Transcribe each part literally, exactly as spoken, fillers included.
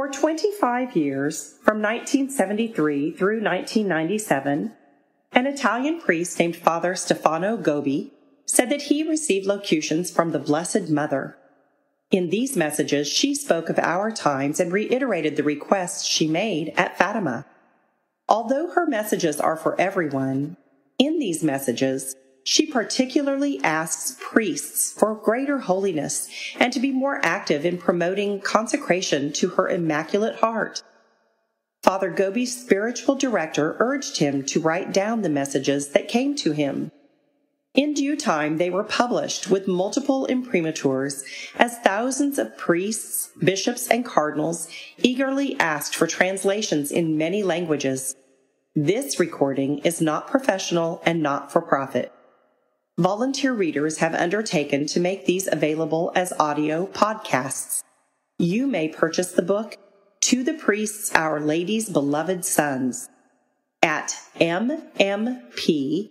For twenty-five years, from nineteen seventy-three through nineteen ninety-seven, an Italian priest named Father Stefano Gobbi said that he received locutions from the Blessed Mother. In these messages, she spoke of our times and reiterated the requests she made at Fatima. Although her messages are for everyone, in these messages, she particularly asks priests for greater holiness and to be more active in promoting consecration to her Immaculate Heart. Father Gobbi's spiritual director urged him to write down the messages that came to him. In due time, they were published with multiple imprimaturs as thousands of priests, bishops, and cardinals eagerly asked for translations in many languages. This recording is not professional and not for profit. Volunteer readers have undertaken to make these available as audio podcasts. You may purchase the book To the Priests, Our Lady's Beloved Sons at M M P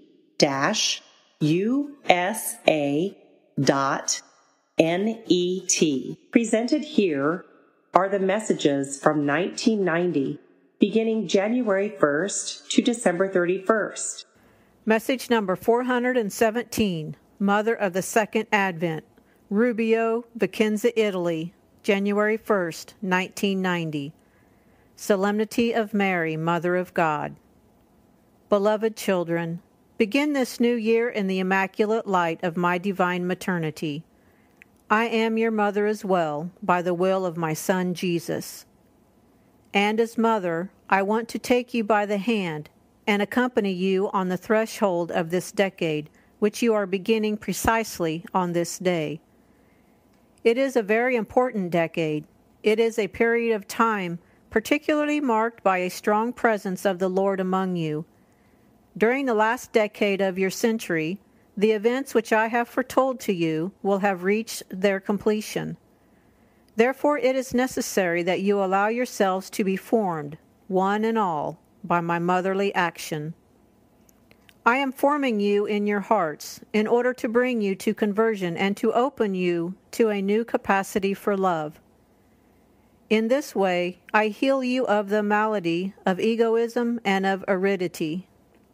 U S A dot net. Presented here are the messages from nineteen ninety, beginning January first to December thirty-first. Message number four hundred seventeen, Mother of the Second Advent, Rubio, Vicenza, Italy, January first, nineteen ninety. Solemnity of Mary, Mother of God. Beloved children, begin this new year in the immaculate light of my divine maternity. I am your mother as well, by the will of my Son Jesus. And as mother, I want to take you by the hand and accompany you on the threshold of this decade, which you are beginning precisely on this day. It is a very important decade. It is a period of time particularly marked by a strong presence of the Lord among you. During the last decade of your century, the events which I have foretold to you will have reached their completion. Therefore, it is necessary that you allow yourselves to be formed, one and all, by my motherly action. I am forming you in your hearts in order to bring you to conversion and to open you to a new capacity for love. In this way, I heal you of the malady of egoism and of aridity.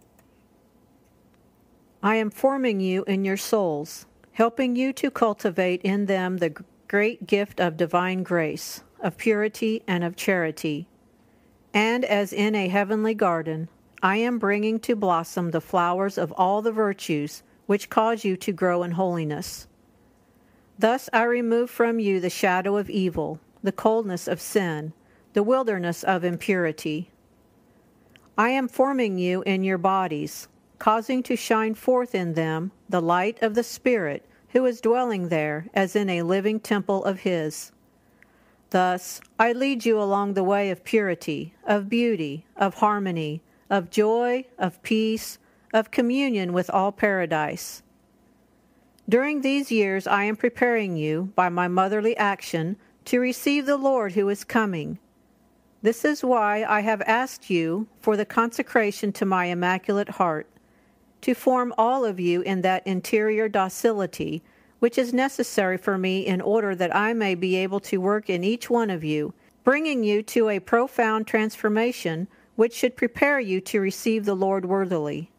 I am forming you in your souls, helping you to cultivate in them the great gift of divine grace, of purity, and of charity. And as in a heavenly garden, I am bringing to blossom the flowers of all the virtues which cause you to grow in holiness. Thus I remove from you the shadow of evil, the coldness of sin, the wilderness of impurity. I am forming you in your bodies, causing to shine forth in them the light of the Spirit who is dwelling there as in a living temple of His. Thus, I lead you along the way of purity, of beauty, of harmony, of joy, of peace, of communion with all paradise. During these years I am preparing you, by my motherly action, to receive the Lord who is coming. This is why I have asked you for the consecration to my Immaculate Heart, to form all of you in that interior docility which is necessary for me in order that I may be able to work in each one of you, bringing you to a profound transformation which should prepare you to receive the Lord worthily.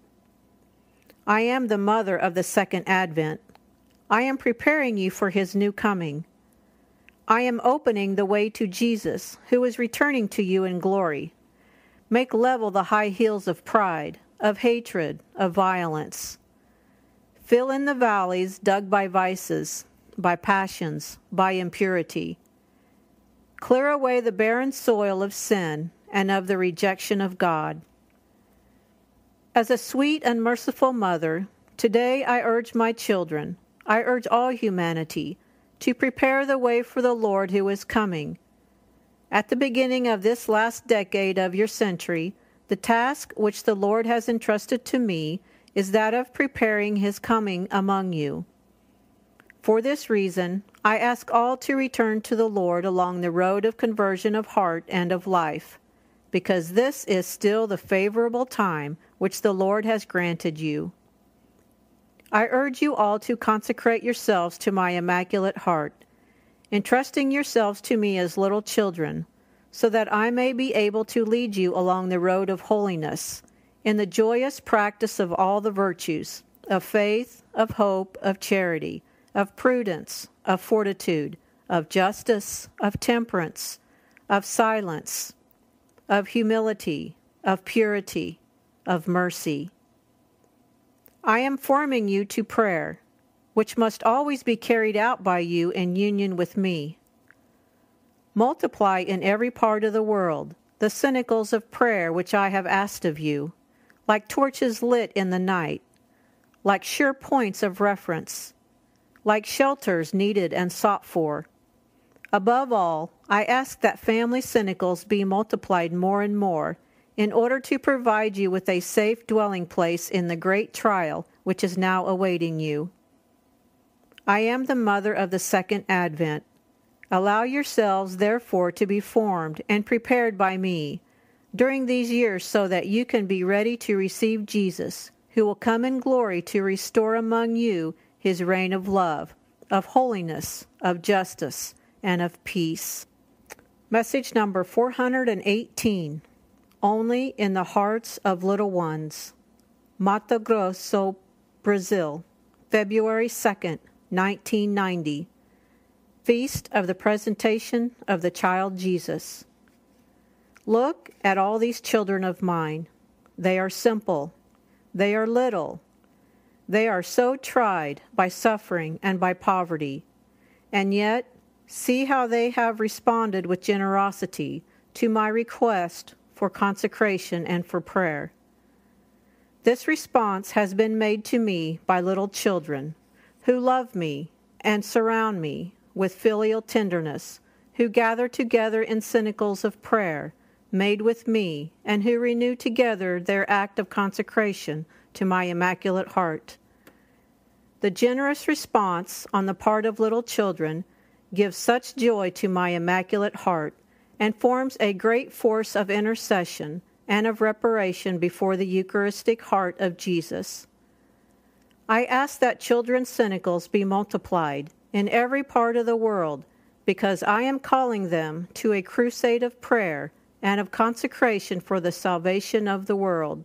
I am the mother of the Second Advent. I am preparing you for His new coming. I am opening the way to Jesus, who is returning to you in glory. Make level the high hills of pride, of hatred, of violence. Fill in the valleys dug by vices, by passions, by impurity. Clear away the barren soil of sin and of the rejection of God. As a sweet and merciful mother, today I urge my children, I urge all humanity, to prepare the way for the Lord who is coming. At the beginning of this last decade of your century, the task which the Lord has entrusted to me is that of preparing His coming among you. For this reason, I ask all to return to the Lord along the road of conversion of heart and of life, because this is still the favorable time which the Lord has granted you. I urge you all to consecrate yourselves to my Immaculate Heart, entrusting yourselves to me as little children, so that I may be able to lead you along the road of holiness, in the joyous practice of all the virtues, of faith, of hope, of charity, of prudence, of fortitude, of justice, of temperance, of silence, of humility, of purity, of mercy. I am forming you to prayer, which must always be carried out by you in union with me. Multiply in every part of the world the cenacles of prayer which I have asked of you, like torches lit in the night, like sure points of reference, like shelters needed and sought for. Above all, I ask that family cenacles be multiplied more and more, in order to provide you with a safe dwelling place in the great trial which is now awaiting you. I am the mother of the second advent. Allow yourselves, therefore, to be formed and prepared by me during these years so that you can be ready to receive Jesus, who will come in glory to restore among you his reign of love, of holiness, of justice, and of peace. Message number four hundred eighteen. Only in the hearts of little ones. Mato Grosso, Brazil, February second, nineteen ninety. Feast of the Presentation of the Child Jesus. Look at all these children of mine. They are simple. They are little. They are so tried by suffering and by poverty. And yet, see how they have responded with generosity to my request for consecration and for prayer. This response has been made to me by little children who love me and surround me with filial tenderness, who gather together in cenacles of prayer made with me, and who renew together their act of consecration to my Immaculate Heart. The generous response on the part of little children gives such joy to my Immaculate Heart and forms a great force of intercession and of reparation before the Eucharistic heart of Jesus. I ask that children's cenacles be multiplied in every part of the world, because I am calling them to a crusade of prayer and of consecration for the salvation of the world.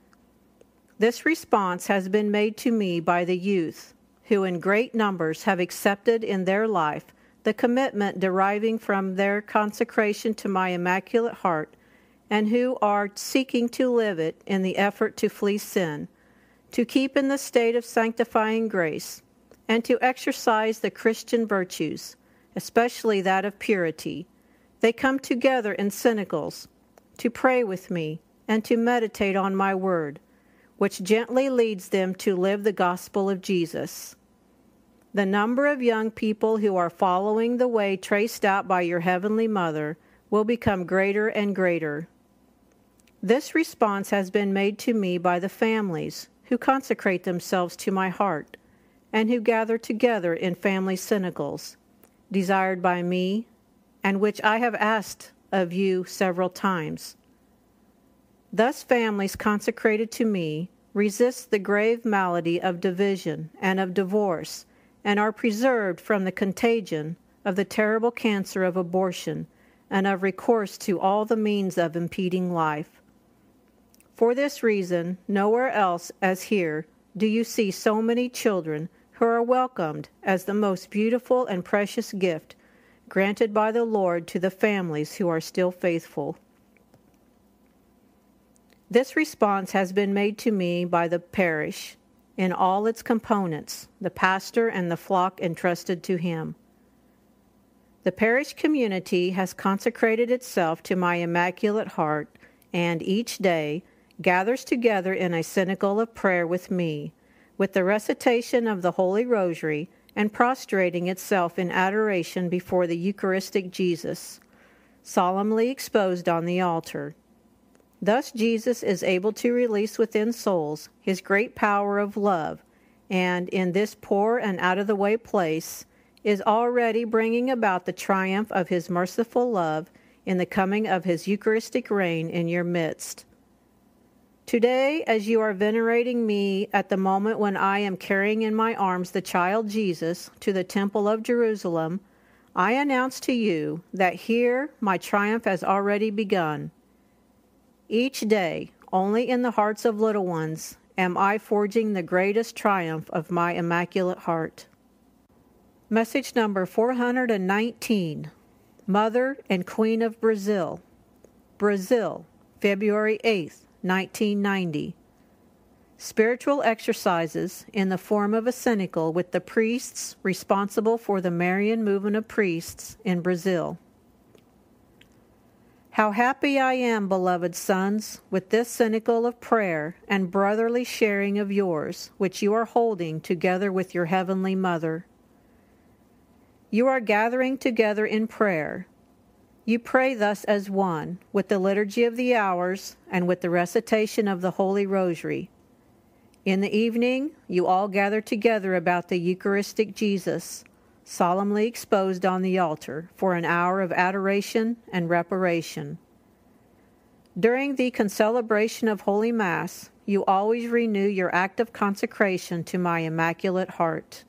This response has been made to me by the youth, who in great numbers have accepted in their life the commitment deriving from their consecration to my Immaculate Heart, and who are seeking to live it in the effort to flee sin, to keep in the state of sanctifying grace, and to exercise the Christian virtues, especially that of purity. They come together in cenacles to pray with me and to meditate on my word, which gently leads them to live the gospel of Jesus. The number of young people who are following the way traced out by your Heavenly Mother will become greater and greater. This response has been made to me by the families who consecrate themselves to my heart, and who gather together in family cenacles, desired by me, and which I have asked of you several times. Thus families consecrated to me resist the grave malady of division and of divorce, and are preserved from the contagion of the terrible cancer of abortion and of recourse to all the means of impeding life. For this reason, nowhere else as here do you see so many children who are welcomed as the most beautiful and precious gift granted by the Lord to the families who are still faithful. This response has been made to me by the parish in all its components, the pastor and the flock entrusted to him. The parish community has consecrated itself to my Immaculate Heart, and each day gathers together in a cenacle of prayer with me, with the recitation of the Holy Rosary and prostrating itself in adoration before the Eucharistic Jesus, solemnly exposed on the altar. Thus Jesus is able to release within souls his great power of love, and in this poor and out-of-the-way place is already bringing about the triumph of his merciful love in the coming of his Eucharistic reign in your midst. Today, as you are venerating me at the moment when I am carrying in my arms the child Jesus to the Temple of Jerusalem, I announce to you that here my triumph has already begun. Each day, only in the hearts of little ones, am I forging the greatest triumph of my Immaculate Heart. Message number four hundred nineteen, Mother and Queen of Brazil. Brazil, February eighth, nineteen ninety. Spiritual exercises in the form of a cenacle with the priests responsible for the Marian movement of priests in Brazil. How happy I am, beloved sons, with this cenacle of prayer and brotherly sharing of yours, which you are holding together with your Heavenly Mother. You are gathering together in prayer. You pray thus as one, with the Liturgy of the Hours and with the recitation of the Holy Rosary. In the evening, you all gather together about the Eucharistic Jesus, solemnly exposed on the altar, for an hour of adoration and reparation. During the concelebration of Holy Mass, you always renew your act of consecration to my Immaculate Heart.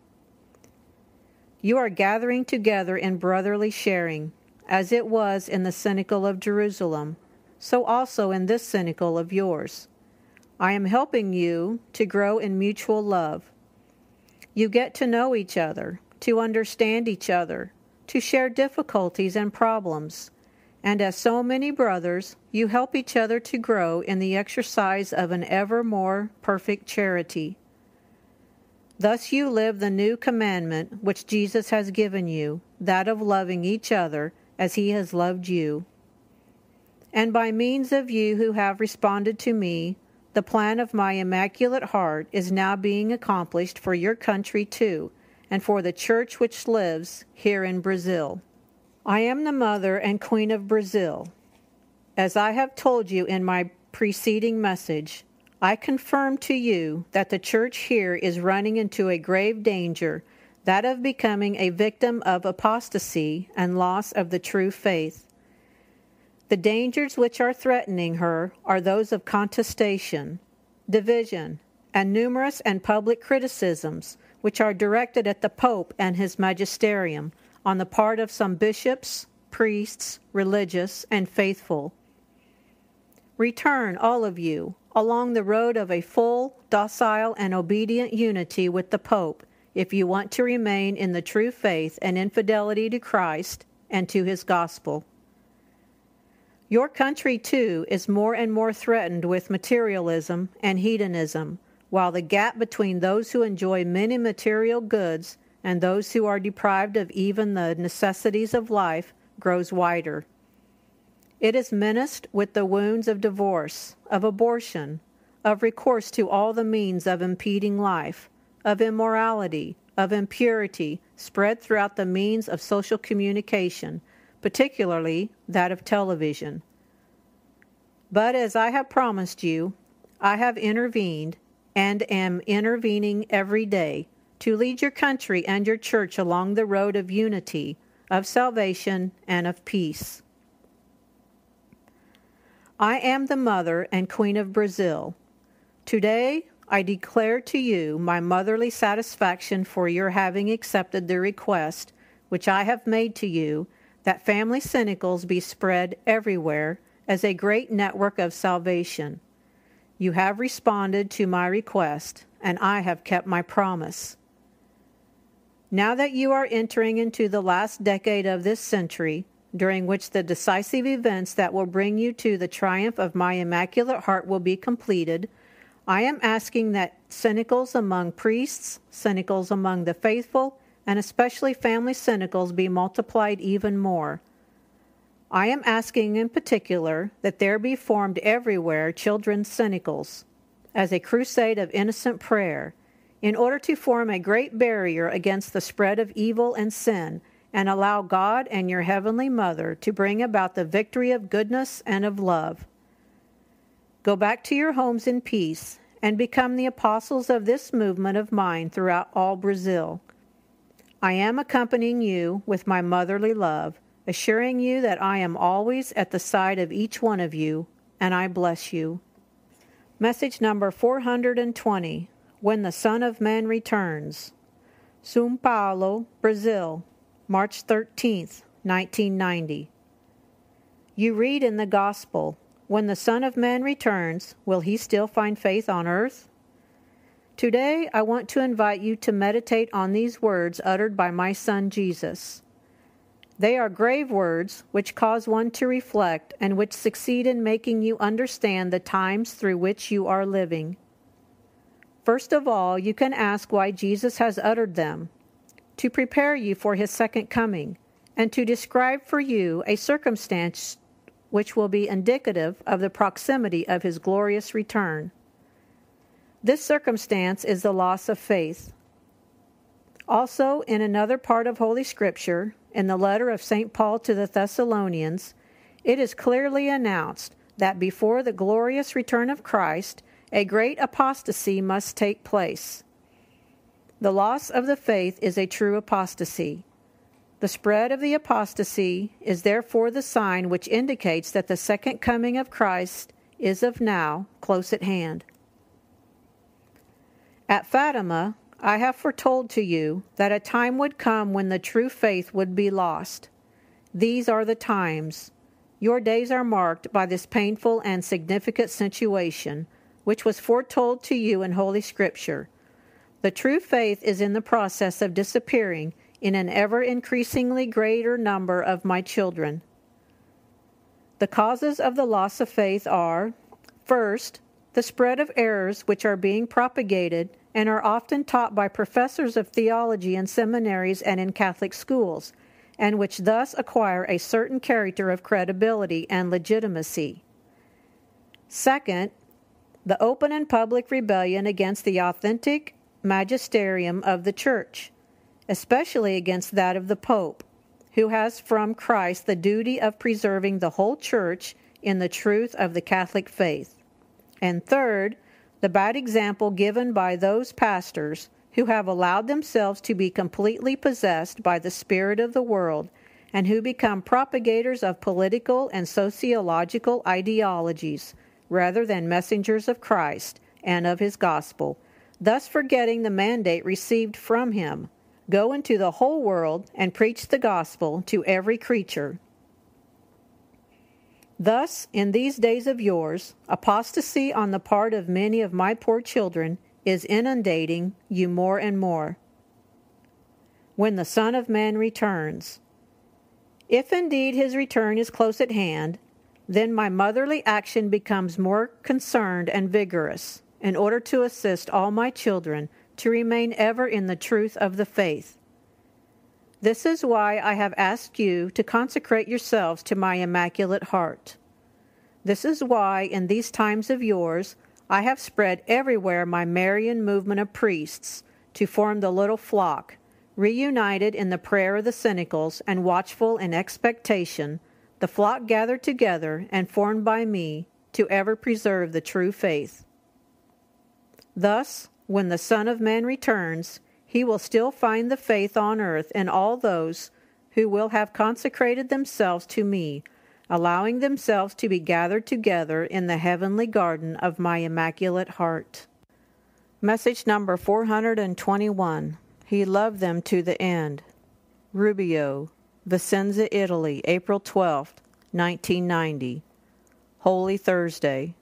You are gathering together in brotherly sharing, as it was in the cenacle of Jerusalem, so also in this cenacle of yours. I am helping you to grow in mutual love. You get to know each other, to understand each other, to share difficulties and problems, and as so many brothers, you help each other to grow in the exercise of an ever more perfect charity. Thus you live the new commandment which Jesus has given you, that of loving each other as he has loved you. And by means of you who have responded to me, the plan of my Immaculate Heart is now being accomplished for your country too, and for the Church which lives here in Brazil. I am the Mother and Queen of Brazil. As I have told you in my preceding message, I confirm to you that the Church here is running into a grave danger, that of becoming a victim of apostasy and loss of the true faith. The dangers which are threatening her are those of contestation, division, and numerous and public criticisms, which are directed at the Pope and his magisterium on the part of some bishops, priests, religious, and faithful. Return, all of you, along the road of a full, docile, and obedient unity with the Pope, if you want to remain in the true faith and infidelity to Christ and to his gospel. Your country, too, is more and more threatened with materialism and hedonism, while the gap between those who enjoy many material goods and those who are deprived of even the necessities of life grows wider. It is menaced with the wounds of divorce, of abortion, of recourse to all the means of impeding life, of immorality, of impurity, spread throughout the means of social communication, particularly that of television. But as I have promised you, I have intervened and am intervening every day to lead your country and your Church along the road of unity, of salvation, and of peace. I am the Mother and Queen of Brazil. Today, I declare to you my motherly satisfaction for your having accepted the request which I have made to you, that family cenacles be spread everywhere as a great network of salvation. You have responded to my request, and I have kept my promise. Now that you are entering into the last decade of this century, during which the decisive events that will bring you to the triumph of my Immaculate Heart will be completed, I am asking that cenacles among priests, cenacles among the faithful, and especially family cenacles be multiplied even more. I am asking in particular that there be formed everywhere children's cenacles, as a crusade of innocent prayer, in order to form a great barrier against the spread of evil and sin, and allow God and your Heavenly Mother to bring about the victory of goodness and of love. Go back to your homes in peace, and become the apostles of this movement of mine throughout all Brazil. I am accompanying you with my motherly love, assuring you that I am always at the side of each one of you, and I bless you. Message number four hundred twenty, When the Son of Man Returns. São Paulo, Brazil, March thirteenth, nineteen ninety. You read in the Gospel, "When the Son of Man returns, will he still find faith on earth?" Today, I want to invite you to meditate on these words uttered by my son Jesus. They are grave words which cause one to reflect and which succeed in making you understand the times through which you are living. First of all, you can ask why Jesus has uttered them, to prepare you for his second coming, and to describe for you a circumstance which will be indicative of the proximity of his glorious return. This circumstance is the loss of faith. Also, in another part of Holy Scripture, in the letter of Saint Paul to the Thessalonians, it is clearly announced that before the glorious return of Christ, a great apostasy must take place. The loss of the faith is a true apostasy. The spread of the apostasy is therefore the sign which indicates that the second coming of Christ is of now close at hand. At Fatima, I have foretold to you that a time would come when the true faith would be lost. These are the times. Your days are marked by this painful and significant situation, which was foretold to you in Holy Scripture. The true faith is in the process of disappearing in an ever-increasingly greater number of my children. The causes of the loss of faith are, first, the spread of errors which are being propagated and are often taught by professors of theology in seminaries and in Catholic schools, and which thus acquire a certain character of credibility and legitimacy. Second, the open and public rebellion against the authentic magisterium of the Church, especially against that of the Pope, who has from Christ the duty of preserving the whole Church in the truth of the Catholic faith. And third, the bad example given by those pastors who have allowed themselves to be completely possessed by the spirit of the world and who become propagators of political and sociological ideologies rather than messengers of Christ and of his gospel, thus forgetting the mandate received from him, "Go into the whole world and preach the gospel to every creature." Thus, in these days of yours, apostasy on the part of many of my poor children is inundating you more and more. When the Son of Man returns. If indeed his return is close at hand, then my motherly action becomes more concerned and vigorous in order to assist all my children to remain ever in the truth of the faith. This is why I have asked you to consecrate yourselves to my Immaculate Heart. This is why, in these times of yours, I have spread everywhere my Marian movement of priests to form the little flock, reunited in the prayer of the Cenacles and watchful in expectation, the flock gathered together and formed by me to ever preserve the true faith. Thus, when the Son of Man returns, he will still find the faith on earth in all those who will have consecrated themselves to me, allowing themselves to be gathered together in the heavenly garden of my Immaculate Heart. Message number four hundred twenty-one. He loved them to the end. Rubio, Vicenza, Italy, April twelfth, nineteen ninety. Holy Thursday.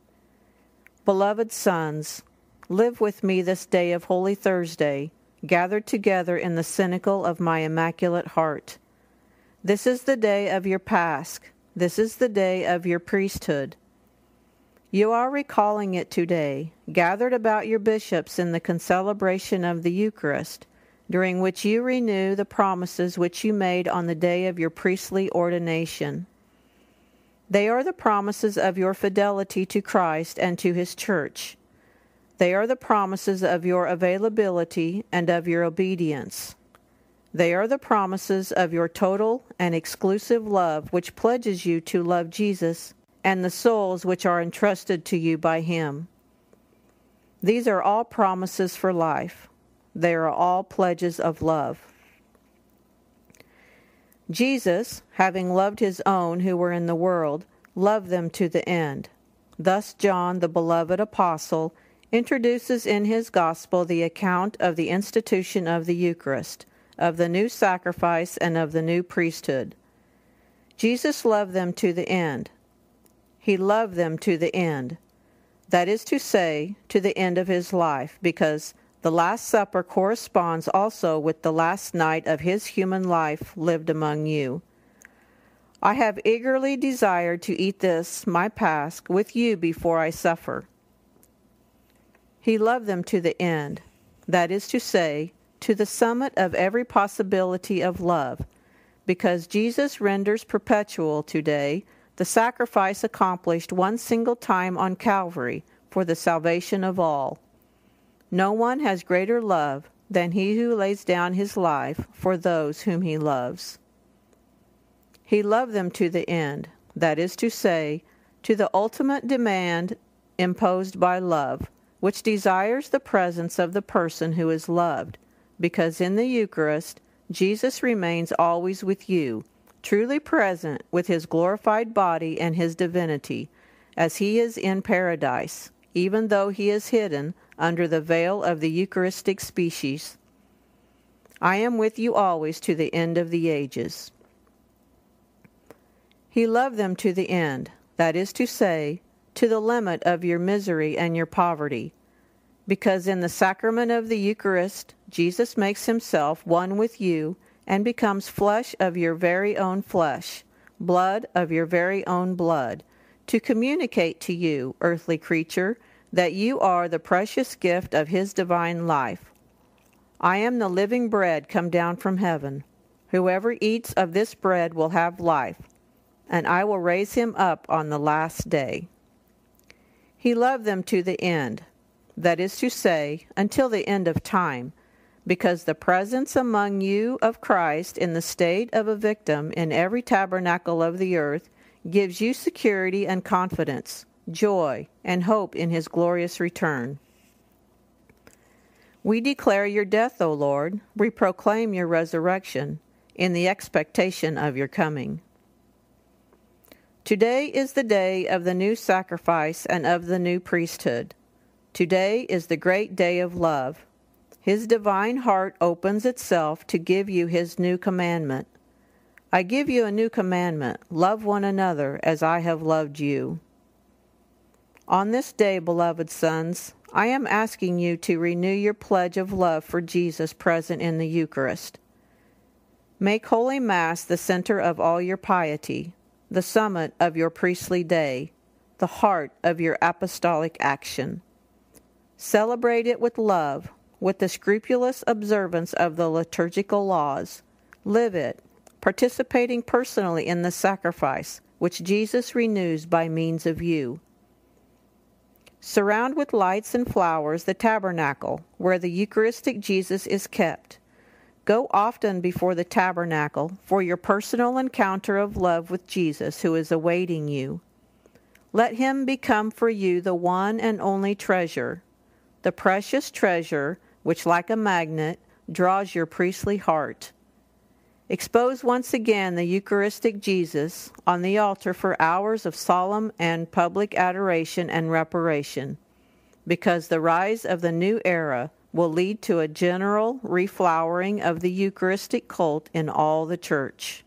Beloved sons, live with me this day of Holy Thursday, gathered together in the cenacle of my Immaculate Heart. This is the day of your Pasch. This is the day of your priesthood. You are recalling it today, gathered about your bishops in the concelebration of the Eucharist, during which you renew the promises which you made on the day of your priestly ordination. They are the promises of your fidelity to Christ and to his Church. They are the promises of your availability and of your obedience. They are the promises of your total and exclusive love, which pledges you to love Jesus and the souls which are entrusted to you by him. These are all promises for life. They are all pledges of love. Jesus, having loved his own who were in the world, loved them to the end. Thus John, the beloved apostle, introduces in his gospel the account of the institution of the Eucharist, of the new sacrifice and of the new priesthood. Jesus loved them to the end. He loved them to the end. That is to say, to the end of his life, because the Last Supper corresponds also with the last night of his human life lived among you. I have eagerly desired to eat this, my Pasch, with you before I suffer. He loved them to the end, that is to say, to the summit of every possibility of love, because Jesus renders perpetual today the sacrifice accomplished one single time on Calvary for the salvation of all. No one has greater love than he who lays down his life for those whom he loves. He loved them to the end, that is to say, to the ultimate demand imposed by love, which desires the presence of the person who is loved, because in the Eucharist, Jesus remains always with you, truly present with his glorified body and his divinity, as he is in paradise, even though he is hidden under the veil of the Eucharistic species. I am with you always to the end of the ages. He loved them to the end, that is to say, to the limit of your misery and your poverty, because in the sacrament of the Eucharist, Jesus makes himself one with you and becomes flesh of your very own flesh, blood of your very own blood, to communicate to you, earthly creature, that you are the precious gift of his divine life. I am the living bread come down from heaven. Whoever eats of this bread will have life, and I will raise him up on the last day. He loved them to the end, that is to say, until the end of time, because the presence among you of Christ in the state of a victim in every tabernacle of the earth gives you security and confidence, joy, and hope in his glorious return. We declare your death, O Lord. We proclaim your resurrection in the expectation of your coming. Today is the day of the new sacrifice and of the new priesthood. Today is the great day of love. His divine heart opens itself to give you his new commandment. I give you a new commandment, love one another as I have loved you. On this day, beloved sons, I am asking you to renew your pledge of love for Jesus present in the Eucharist. Make Holy Mass the center of all your piety, the summit of your priestly day, the heart of your apostolic action. Celebrate it with love, with the scrupulous observance of the liturgical laws. Live it, participating personally in the sacrifice, which Jesus renews by means of you. Surround with lights and flowers the tabernacle, where the Eucharistic Jesus is kept. Go often before the tabernacle for your personal encounter of love with Jesus, who is awaiting you. Let him become for you the one and only treasure, the precious treasure which, like a magnet, draws your priestly heart. Expose once again the Eucharistic Jesus on the altar for hours of solemn and public adoration and reparation, because the rise of the new era will lead to a general reflowering of the Eucharistic cult in all the Church.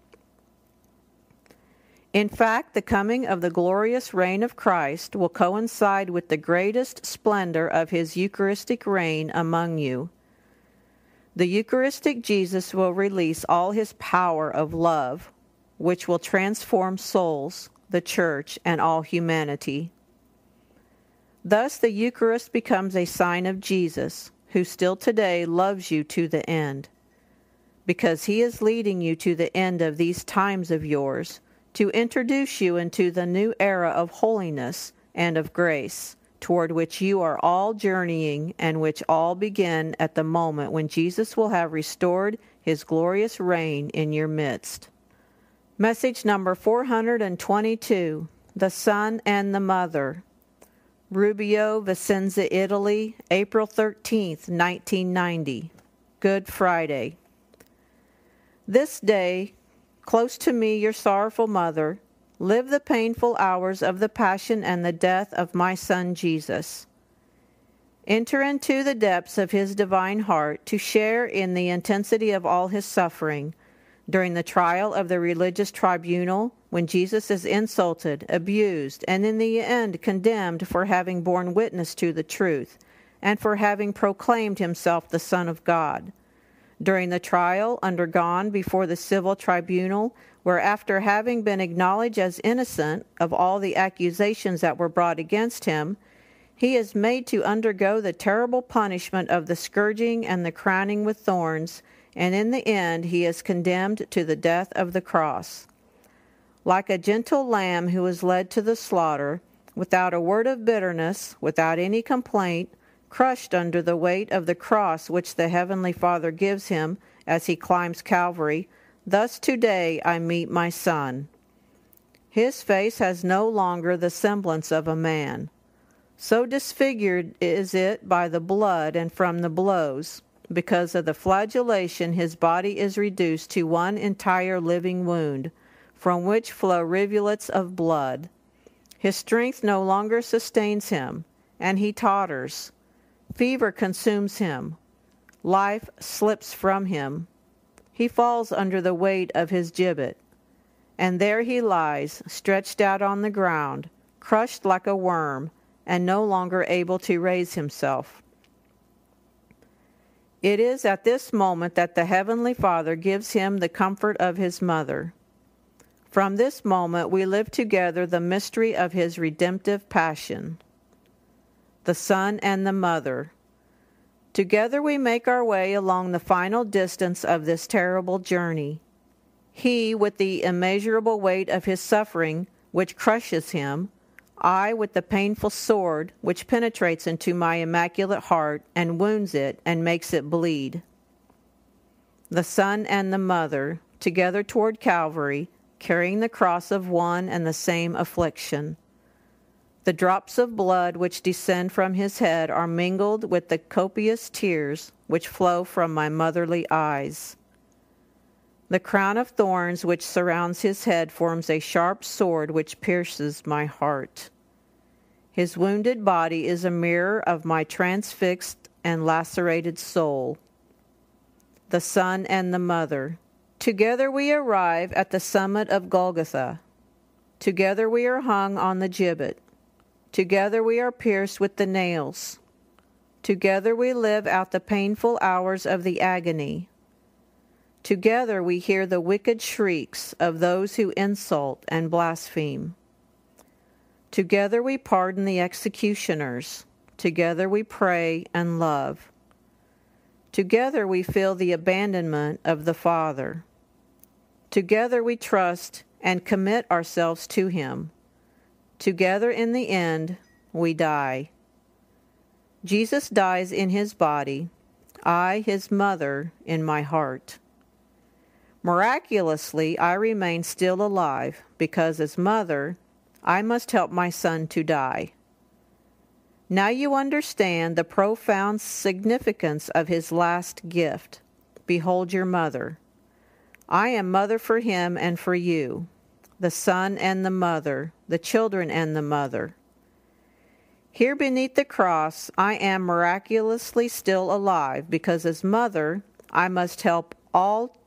In fact, the coming of the glorious reign of Christ will coincide with the greatest splendor of his Eucharistic reign among you. The Eucharistic Jesus will release all his power of love, which will transform souls, the Church, and all humanity. Thus the Eucharist becomes a sign of Jesus, who still today loves you to the end, because he is leading you to the end of these times of yours, to introduce you into the new era of holiness and of grace, toward which you are all journeying, and which all begin at the moment when Jesus will have restored his glorious reign in your midst. Message number four hundred twenty-two, The Son and the Mother. Rubio, Vicenza, Italy, April thirteenth, nineteen ninety. Good Friday. This day, close to me, your sorrowful mother, live the painful hours of the passion and the death of my son Jesus. Enter into the depths of his divine heart to share in the intensity of all his suffering. During the trial of the religious tribunal, when Jesus is insulted, abused, and in the end condemned for having borne witness to the truth, and for having proclaimed himself the Son of God. During the trial undergone before the civil tribunal, where after having been acknowledged as innocent of all the accusations that were brought against him, he is made to undergo the terrible punishment of the scourging and the crowning with thorns, and in the end he is condemned to the death of the cross. Like a gentle lamb who is led to the slaughter, without a word of bitterness, without any complaint, crushed under the weight of the cross which the Heavenly Father gives him as he climbs Calvary, thus today I meet my Son. His face has no longer the semblance of a man. So disfigured is it by the blood and from the blows. Because of the flagellation, his body is reduced to one entire living wound, from which flow rivulets of blood. His strength no longer sustains him, and he totters. Fever consumes him. Life slips from him. He falls under the weight of his gibbet. And there he lies, stretched out on the ground, crushed like a worm, and no longer able to raise himself. It is at this moment that the Heavenly Father gives him the comfort of his mother. From this moment we live together the mystery of his redemptive passion. The Son and the Mother. Together we make our way along the final distance of this terrible journey. He with the immeasurable weight of his suffering, which crushes him, I with the painful sword which penetrates into my Immaculate Heart and wounds it and makes it bleed. The Son and the Mother, together toward Calvary, carrying the cross of one and the same affliction. The drops of blood which descend from his head are mingled with the copious tears which flow from my motherly eyes. The crown of thorns which surrounds his head forms a sharp sword which pierces my heart. His wounded body is a mirror of my transfixed and lacerated soul. The Son and the Mother. Together we arrive at the summit of Golgotha. Together we are hung on the gibbet. Together we are pierced with the nails. Together we live out the painful hours of the agony. Together we hear the wicked shrieks of those who insult and blaspheme. Together we pardon the executioners. Together we pray and love. Together we feel the abandonment of the Father. Together we trust and commit ourselves to him. Together in the end we die. Jesus dies in his body, I, his mother, in my heart. Miraculously, I remain still alive, because as mother, I must help my son to die. Now you understand the profound significance of his last gift. Behold your mother. I am mother for him and for you, the son and the mother, the children and the mother. Here beneath the cross, I am miraculously still alive, because as mother, I must help all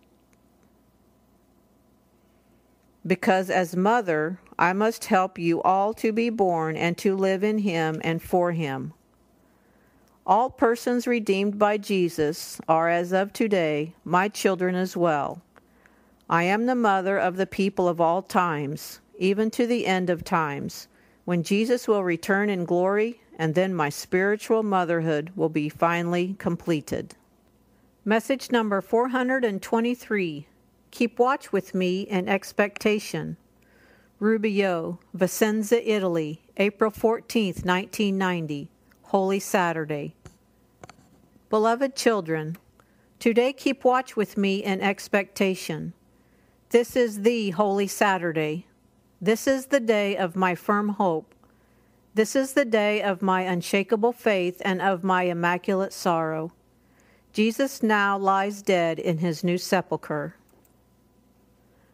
Because as mother, I must help you all to be born and to live in him and for him. All persons redeemed by Jesus are, as of today, my children as well. I am the mother of the people of all times, even to the end of times, when Jesus will return in glory, and then my spiritual motherhood will be finally completed. Message number four hundred twenty-three. Keep watch with me in expectation. Rubiaux, Vicenza, Italy, April fourteenth, nineteen ninety, Holy Saturday. Beloved children, today keep watch with me in expectation. This is the Holy Saturday. This is the day of my firm hope. This is the day of my unshakable faith and of my immaculate sorrow. Jesus now lies dead in his new sepulchre.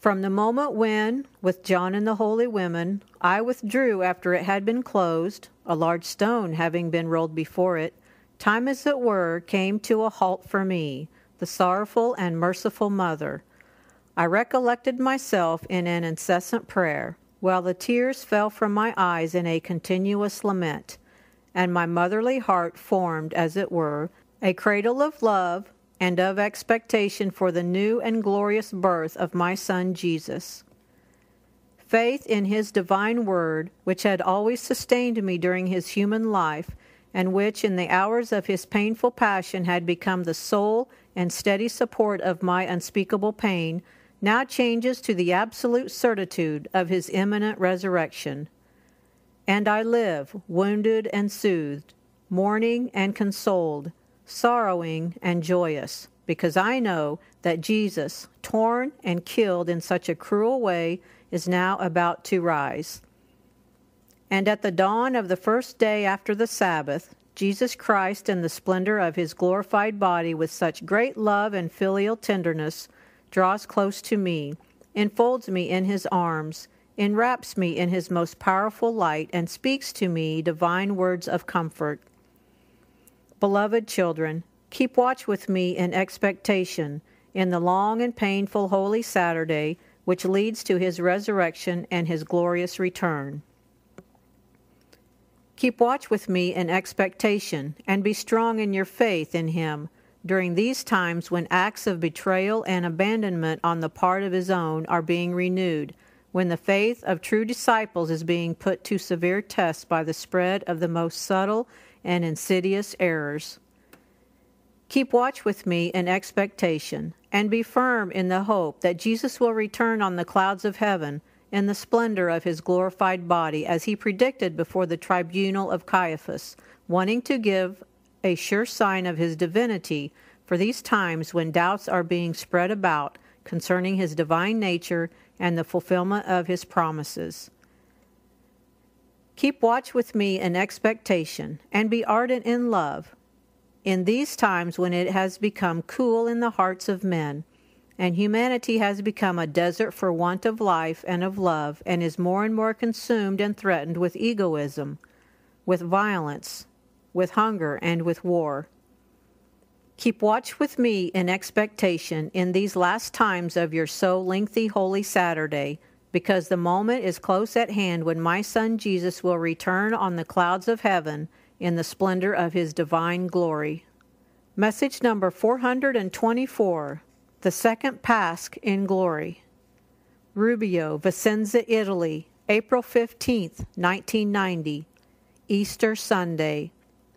From the moment when, with John and the holy women, I withdrew after it had been closed, a large stone having been rolled before it, time as it were came to a halt for me, the sorrowful and merciful mother. I recollected myself in an incessant prayer, while the tears fell from my eyes in a continuous lament, and my motherly heart formed, as it were, a cradle of love and of expectation for the new and glorious birth of my Son Jesus. Faith in his divine word, which had always sustained me during his human life, and which in the hours of his painful passion had become the sole and steady support of my unspeakable pain, now changes to the absolute certitude of his imminent resurrection. And I live, wounded and soothed, mourning and consoled, sorrowing and joyous, because I know that Jesus, torn and killed in such a cruel way, is now about to rise. And at the dawn of the first day after the Sabbath, Jesus Christ, in the splendor of his glorified body, with such great love and filial tenderness, draws close to me, enfolds me in his arms, enwraps me in his most powerful light, and speaks to me divine words of comfort. Beloved children, keep watch with me in expectation, in the long and painful Holy Saturday, which leads to his resurrection and his glorious return. Keep watch with me in expectation, and be strong in your faith in him during these times when acts of betrayal and abandonment on the part of his own are being renewed, when the faith of true disciples is being put to severe tests by the spread of the most subtle and insidious errors. Keep watch with me in expectation, and be firm in the hope that Jesus will return on the clouds of heaven in the splendor of his glorified body, as he predicted before the tribunal of Caiaphas, wanting to give a sure sign of his divinity for these times when doubts are being spread about concerning his divine nature and the fulfillment of his promises. Keep watch with me in expectation, and be ardent in love, in these times when it has become cool in the hearts of men, and humanity has become a desert for want of life and of love, and is more and more consumed and threatened with egoism, with violence, with hunger, and with war. Keep watch with me in expectation in these last times of your so lengthy Holy Saturday, because the moment is close at hand when my Son Jesus will return on the clouds of heaven in the splendor of his divine glory. Message number four hundred twenty-four, The Second Pasch in Glory. Rubio, Vicenza, Italy, April fifteenth, nineteen ninety, Easter Sunday.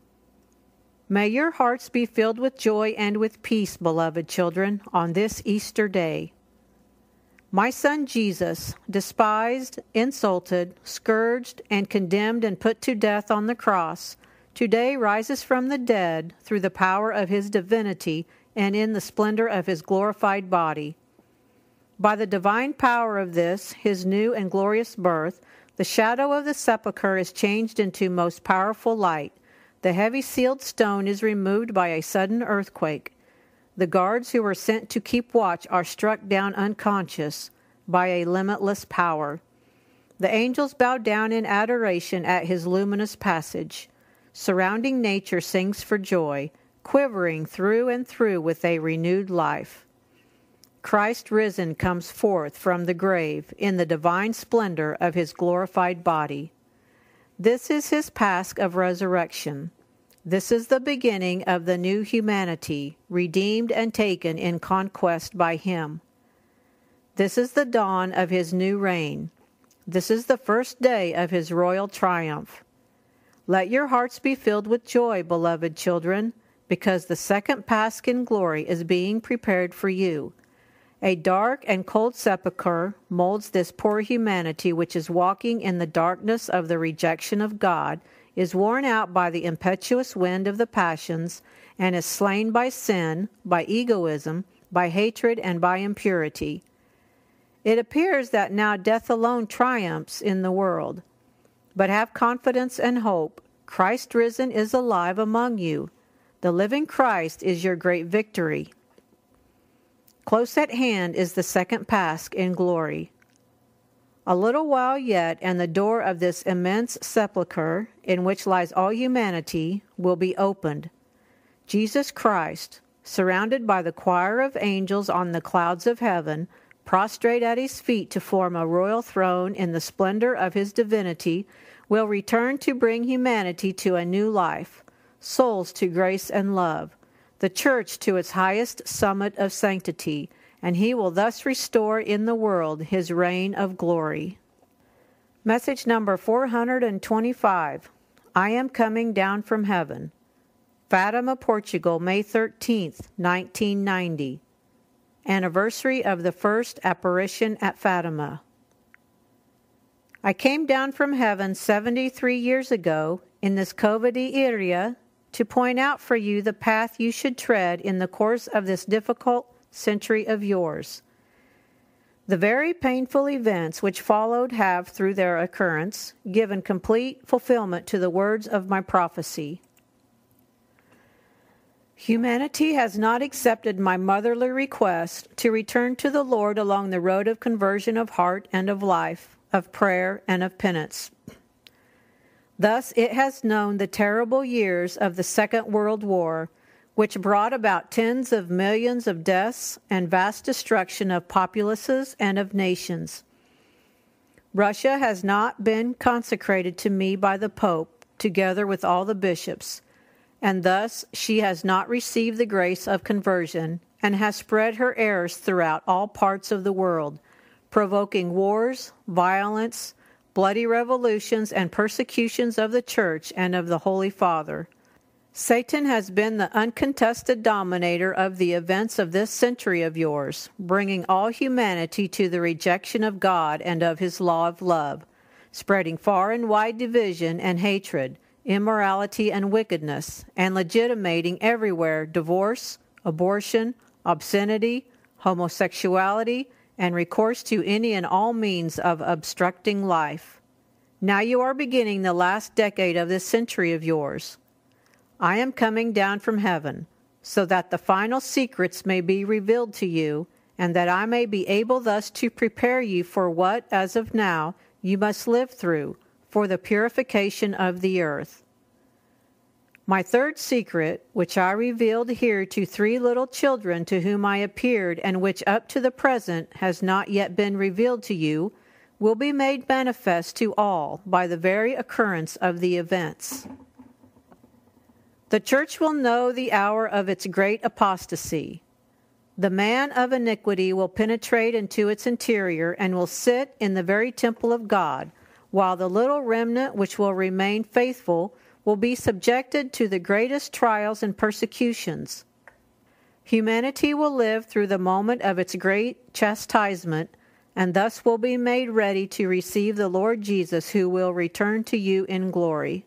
May your hearts be filled with joy and with peace, beloved children, on this Easter day. My Son Jesus, despised, insulted, scourged, and condemned and put to death on the cross, today rises from the dead through the power of his divinity and in the splendor of his glorified body. By the divine power of this, his new and glorious birth, the shadow of the sepulchre is changed into most powerful light. The heavy sealed stone is removed by a sudden earthquake. The guards who were sent to keep watch are struck down unconscious by a limitless power. The angels bow down in adoration at his luminous passage. Surrounding nature sings for joy, quivering through and through with a renewed life. Christ risen comes forth from the grave in the divine splendor of his glorified body. This is his Pasch of resurrection. This is the beginning of the new humanity, redeemed and taken in conquest by him. This is the dawn of his new reign. This is the first day of his royal triumph. Let your hearts be filled with joy, beloved children, because the second Pasch in glory is being prepared for you. A dark and cold sepulchre molds this poor humanity which is walking in the darkness of the rejection of God, is worn out by the impetuous wind of the passions, and is slain by sin, by egoism, by hatred, and by impurity. It appears that now death alone triumphs in the world. But have confidence and hope. Christ risen is alive among you. The living Christ is your great victory. Close at hand is the second Pasch in glory. A little while yet, and the door of this immense sepulchre, in which lies all humanity, will be opened. Jesus Christ, surrounded by the choir of angels on the clouds of heaven, prostrate at his feet to form a royal throne in the splendor of his divinity, will return to bring humanity to a new life, souls to grace and love, the church to its highest summit of sanctity, and he will thus restore in the world his reign of glory. Message number four hundred twenty-five. I am coming down from heaven. Fatima, Portugal, May thirteenth, nineteen ninety. Anniversary of the first apparition at Fatima. I came down from heaven seventy-three years ago in this COVID area to point out for you the path you should tread in the course of this difficult century of yours. The very painful events which followed have, through their occurrence, given complete fulfillment to the words of my prophecy. Humanity has not accepted my motherly request to return to the Lord along the road of conversion of heart and of life, of prayer and of penance. Thus it has known the terrible years of the Second World War, which brought about tens of millions of deaths and vast destruction of populaces and of nations. Russia has not been consecrated to me by the Pope, together with all the bishops, and thus she has not received the grace of conversion, and has spread her errors throughout all parts of the world, provoking wars, violence, bloody revolutions, and persecutions of the Church and of the Holy Father. Satan has been the uncontested dominator of the events of this century of yours, bringing all humanity to the rejection of God and of his law of love, spreading far and wide division and hatred, immorality and wickedness, and legitimating everywhere divorce, abortion, obscenity, homosexuality, and recourse to any and all means of obstructing life. Now you are beginning the last decade of this century of yours. I am coming down from heaven, so that the final secrets may be revealed to you, and that I may be able thus to prepare you for what, as of now, you must live through, for the purification of the earth. My third secret, which I revealed here to three little children to whom I appeared, and which up to the present has not yet been revealed to you, will be made manifest to all by the very occurrence of the events. The Church will know the hour of its great apostasy. The man of iniquity will penetrate into its interior and will sit in the very temple of God, while the little remnant which will remain faithful will be subjected to the greatest trials and persecutions. Humanity will live through the moment of its great chastisement, and thus will be made ready to receive the Lord Jesus, who will return to you in glory.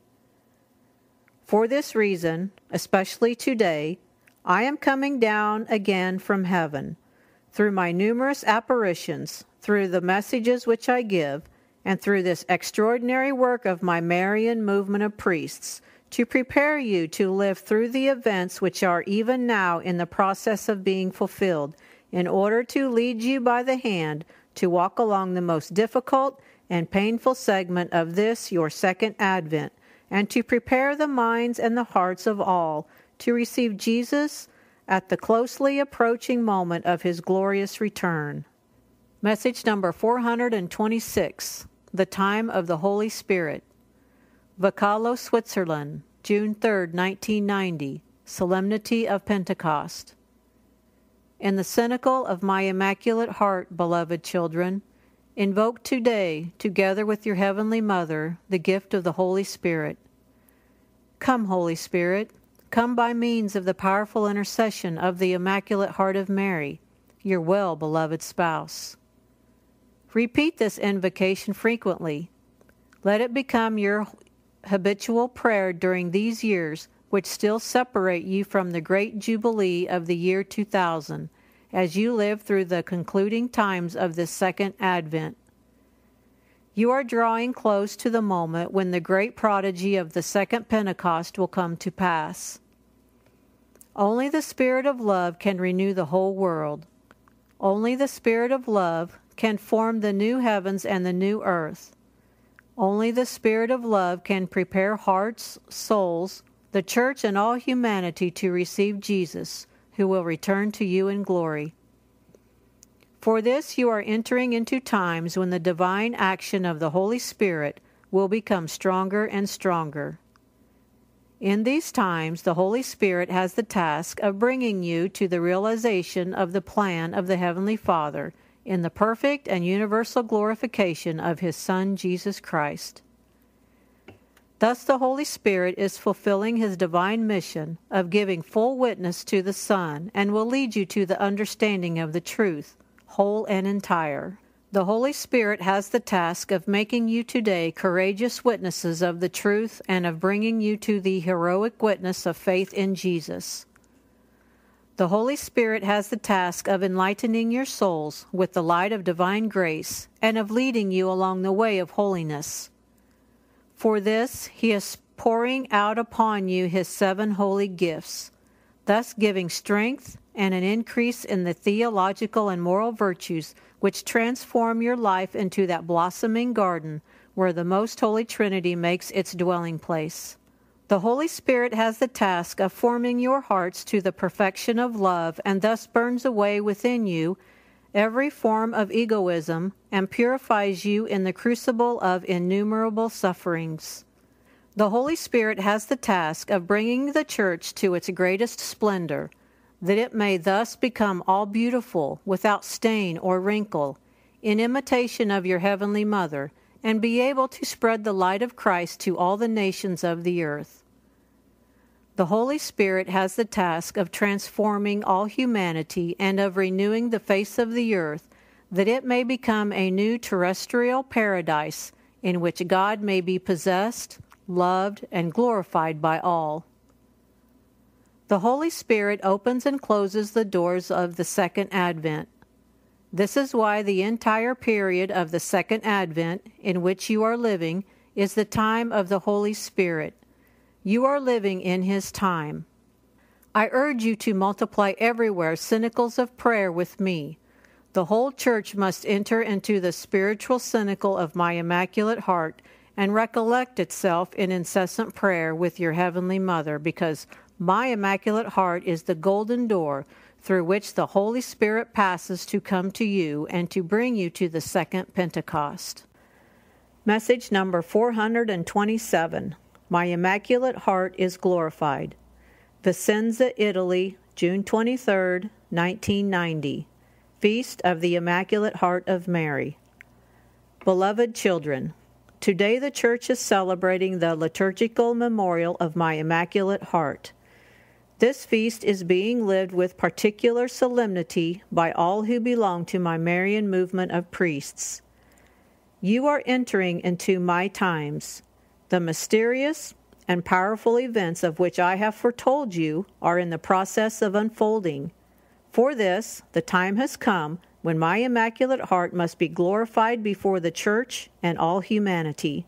For this reason, especially today, I am coming down again from heaven, through my numerous apparitions, through the messages which I give, and through this extraordinary work of my Marian movement of priests, to prepare you to live through the events which are even now in the process of being fulfilled, in order to lead you by the hand to walk along the most difficult and painful segment of this your second advent, and to prepare the minds and the hearts of all to receive Jesus at the closely approaching moment of his glorious return. Message number four hundred twenty-six, The Time of the Holy Spirit. Vocalo, Switzerland, June third, nineteen ninety, Solemnity of Pentecost. In the cenacle of my Immaculate Heart, beloved children, invoke today, together with your Heavenly Mother, the gift of the Holy Spirit. Come, Holy Spirit, come by means of the powerful intercession of the Immaculate Heart of Mary, your well-beloved spouse. Repeat this invocation frequently. Let it become your habitual prayer during these years which still separate you from the great jubilee of the year two thousand, as you live through the concluding times of this second advent. You are drawing close to the moment when the great prodigy of the second Pentecost will come to pass. Only the Spirit of love can renew the whole world. Only the Spirit of love can form the new heavens and the new earth. Only the Spirit of love can prepare hearts, souls, the church, and all humanity to receive Jesus, who will return to you in glory. For this you are entering into times when the divine action of the Holy Spirit will become stronger and stronger. In these times, the Holy Spirit has the task of bringing you to the realization of the plan of the Heavenly Father in the perfect and universal glorification of His Son, Jesus Christ. Thus the Holy Spirit is fulfilling His divine mission of giving full witness to the Son and will lead you to the understanding of the truth, whole and entire. The Holy Spirit has the task of making you today courageous witnesses of the truth and of bringing you to the heroic witness of faith in Jesus. The Holy Spirit has the task of enlightening your souls with the light of divine grace and of leading you along the way of holiness. For this, He is pouring out upon you His seven holy gifts, thus giving strength and an increase in the theological and moral virtues which transform your life into that blossoming garden where the Most Holy Trinity makes its dwelling place. The Holy Spirit has the task of forming your hearts to the perfection of love and thus burns away within you every form of egoism and purifies you in the crucible of innumerable sufferings. The Holy Spirit has the task of bringing the Church to its greatest splendor, that it may thus become all beautiful, without stain or wrinkle, in imitation of your Heavenly Mother, and be able to spread the light of Christ to all the nations of the earth. The Holy Spirit has the task of transforming all humanity and of renewing the face of the earth, that it may become a new terrestrial paradise in which God may be possessed, loved, and glorified by all. The Holy Spirit opens and closes the doors of the Second Advent. This is why the entire period of the Second Advent in which you are living is the time of the Holy Spirit. You are living in His time. I urge you to multiply everywhere cenacles of prayer with me. The whole Church must enter into the spiritual cenacle of my Immaculate Heart and recollect itself in incessant prayer with your Heavenly Mother, because my Immaculate Heart is the golden door through which the Holy Spirit passes to come to you and to bring you to the second Pentecost. Message number four hundred twenty-seven. My Immaculate Heart is glorified. Vicenza, Italy, June twenty-third, nineteen ninety. Feast of the Immaculate Heart of Mary. Beloved children, today the Church is celebrating the liturgical memorial of my Immaculate Heart. This feast is being lived with particular solemnity by all who belong to my Marian movement of priests. You are entering into my times. The mysterious and powerful events of which I have foretold you are in the process of unfolding. For this, the time has come when my Immaculate Heart must be glorified before the Church and all humanity.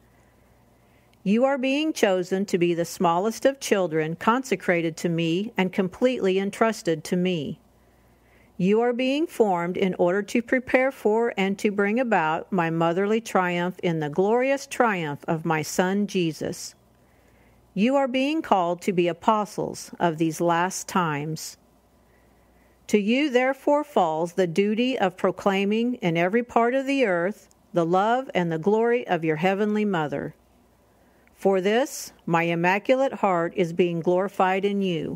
You are being chosen to be the smallest of children, consecrated to me and completely entrusted to me. You are being formed in order to prepare for and to bring about my motherly triumph in the glorious triumph of my Son Jesus. You are being called to be apostles of these last times. To you therefore falls the duty of proclaiming in every part of the earth the love and the glory of your Heavenly Mother. For this, my Immaculate Heart is being glorified in you.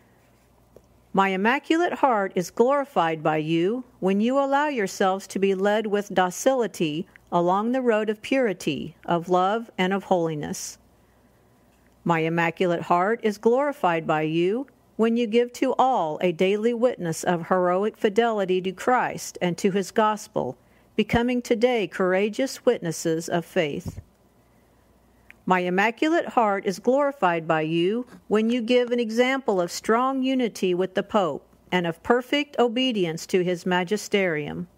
My Immaculate Heart is glorified by you when you allow yourselves to be led with docility along the road of purity, of love, and of holiness. My Immaculate Heart is glorified by you when you give to all a daily witness of heroic fidelity to Christ and to His gospel, becoming today courageous witnesses of faith. My Immaculate Heart is glorified by you when you give an example of strong unity with the Pope and of perfect obedience to his magisterium.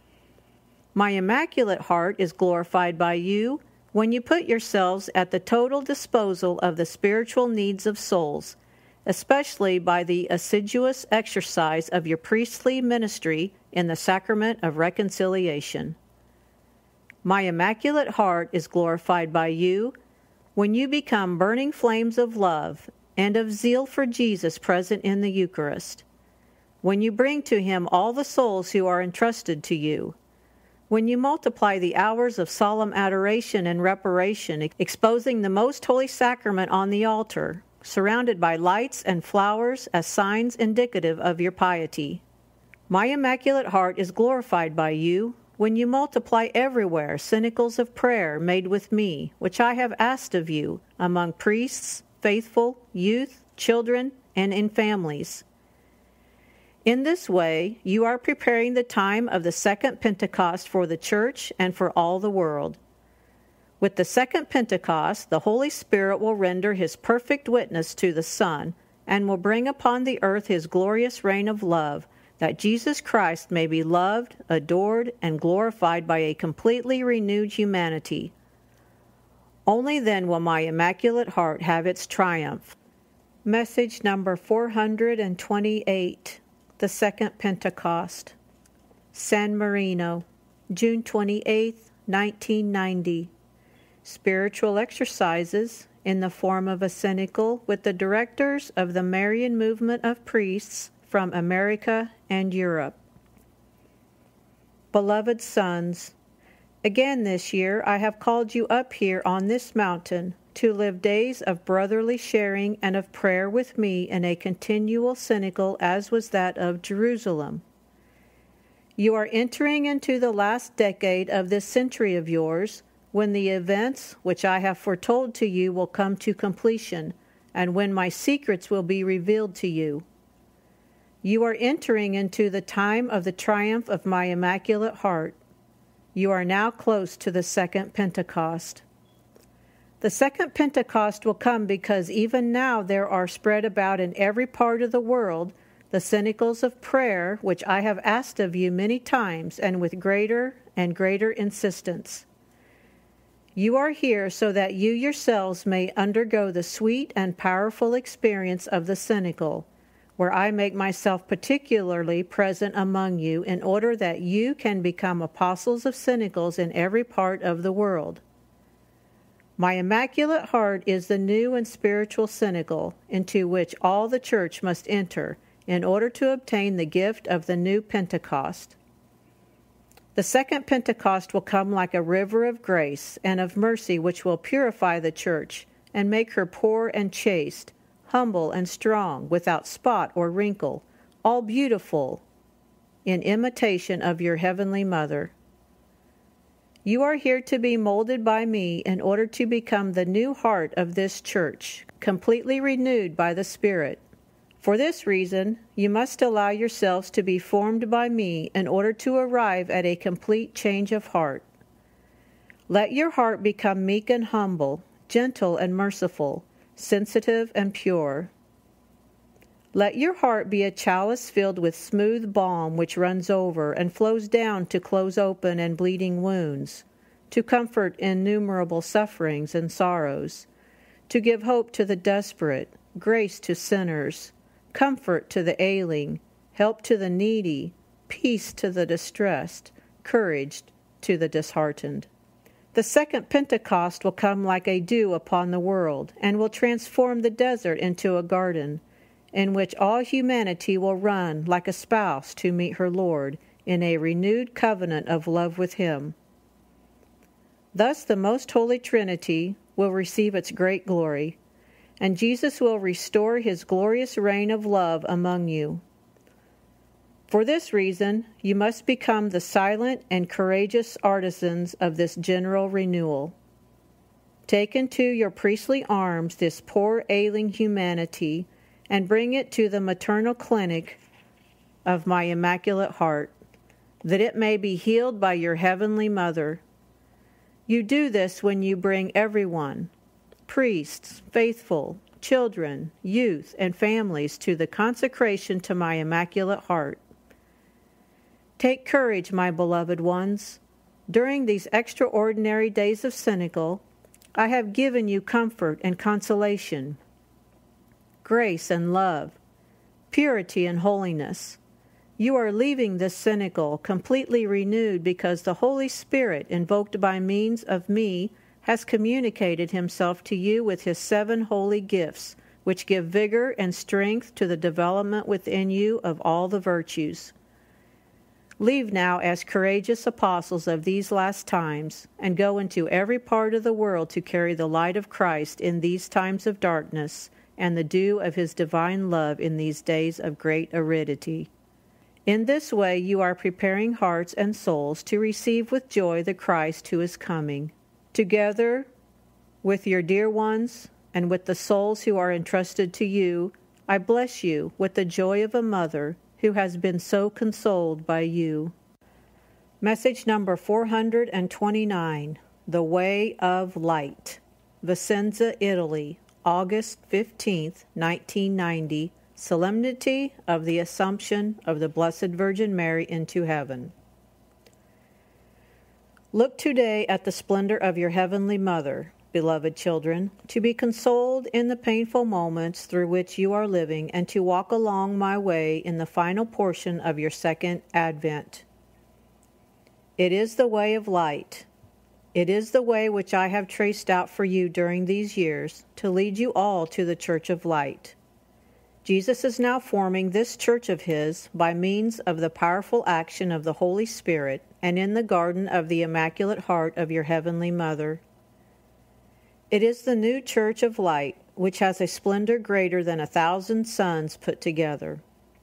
My Immaculate Heart is glorified by you when you put yourselves at the total disposal of the spiritual needs of souls, especially by the assiduous exercise of your priestly ministry in the sacrament of reconciliation. My Immaculate Heart is glorified by you when you become burning flames of love and of zeal for Jesus present in the Eucharist, when you bring to him all the souls who are entrusted to you, when you multiply the hours of solemn adoration and reparation, exposing the most holy sacrament on the altar, surrounded by lights and flowers as signs indicative of your piety. My Immaculate Heart is glorified by you when you multiply everywhere cenacles of prayer made with me, which I have asked of you, among priests, faithful, youth, children, and in families. In this way, you are preparing the time of the second Pentecost for the Church and for all the world. With the second Pentecost, the Holy Spirit will render his perfect witness to the Son and will bring upon the earth his glorious reign of love, that Jesus Christ may be loved, adored, and glorified by a completely renewed humanity. Only then will my Immaculate Heart have its triumph. Message number four hundred twenty-eight. The Second Pentecost. San Marino, June twenty-eighth, nineteen ninety. Spiritual exercises in the form of a cenacle with the directors of the Marian movement of priests from America and Europe. Beloved sons, again this year I have called you up here on this mountain to live days of brotherly sharing and of prayer with me in a continual cenacle as was that of Jerusalem. You are entering into the last decade of this century of yours, when the events which I have foretold to you will come to completion, and when my secrets will be revealed to you. You are entering into the time of the triumph of my Immaculate Heart. You are now close to the Second Pentecost. The Second Pentecost will come because even now there are spread about in every part of the world the cenacles of prayer which I have asked of you many times and with greater and greater insistence. You are here so that you yourselves may undergo the sweet and powerful experience of the cenacle, where I make myself particularly present among you in order that you can become apostles of cenacles in every part of the world. My Immaculate Heart is the new and spiritual cenacle into which all the Church must enter in order to obtain the gift of the new Pentecost. The second Pentecost will come like a river of grace and of mercy which will purify the Church and make her poor and chaste, humble and strong, without spot or wrinkle, all beautiful, in imitation of your Heavenly Mother. You are here to be molded by me in order to become the new heart of this Church, completely renewed by the Spirit. For this reason, you must allow yourselves to be formed by me in order to arrive at a complete change of heart. Let your heart become meek and humble, gentle and merciful, sensitive and pure. Let your heart be a chalice filled with smooth balm which runs over and flows down to close open and bleeding wounds, to comfort innumerable sufferings and sorrows, to give hope to the desperate, grace to sinners, comfort to the ailing, help to the needy, peace to the distressed, courage to the disheartened. The second Pentecost will come like a dew upon the world and will transform the desert into a garden, in which all humanity will run like a spouse to meet her Lord in a renewed covenant of love with him. Thus the most holy Trinity will receive its great glory, and Jesus will restore his glorious reign of love among you. For this reason, you must become the silent and courageous artisans of this general renewal. Take into your priestly arms this poor ailing humanity and bring it to the maternal clinic of my Immaculate Heart, that it may be healed by your Heavenly Mother. You do this when you bring everyone, priests, faithful, children, youth, and families to the consecration to my Immaculate Heart. Take courage, my beloved ones. During these extraordinary days of cenacle, I have given you comfort and consolation. grace and love, purity and holiness. You are leaving this cenacle completely renewed because the Holy Spirit, invoked by means of me, has communicated himself to you with his seven holy gifts, which give vigor and strength to the development within you of all the virtues. Leave now as courageous apostles of these last times, and go into every part of the world to carry the light of Christ in these times of darkness, and the dew of his divine love in these days of great aridity. In this way you are preparing hearts and souls to receive with joy the Christ who is coming. Together with your dear ones and with the souls who are entrusted to you, I bless you with the joy of a mother who has been so consoled by you. Message number four hundred twenty-nine, The Way of Light. Vicenza, Italy, August fifteenth, nineteen ninety, Solemnity of the Assumption of the Blessed Virgin Mary into Heaven. Look today at the splendor of your Heavenly Mother, beloved children, to be consoled in the painful moments through which you are living, and to walk along my way in the final portion of your second Advent. It is the way of light. It is the way which I have traced out for you during these years to lead you all to the Church of Light. Jesus is now forming this church of his by means of the powerful action of the Holy Spirit and in the garden of the Immaculate Heart of your Heavenly Mother. It is the new Church of Light, which has a splendor greater than a thousand suns put together.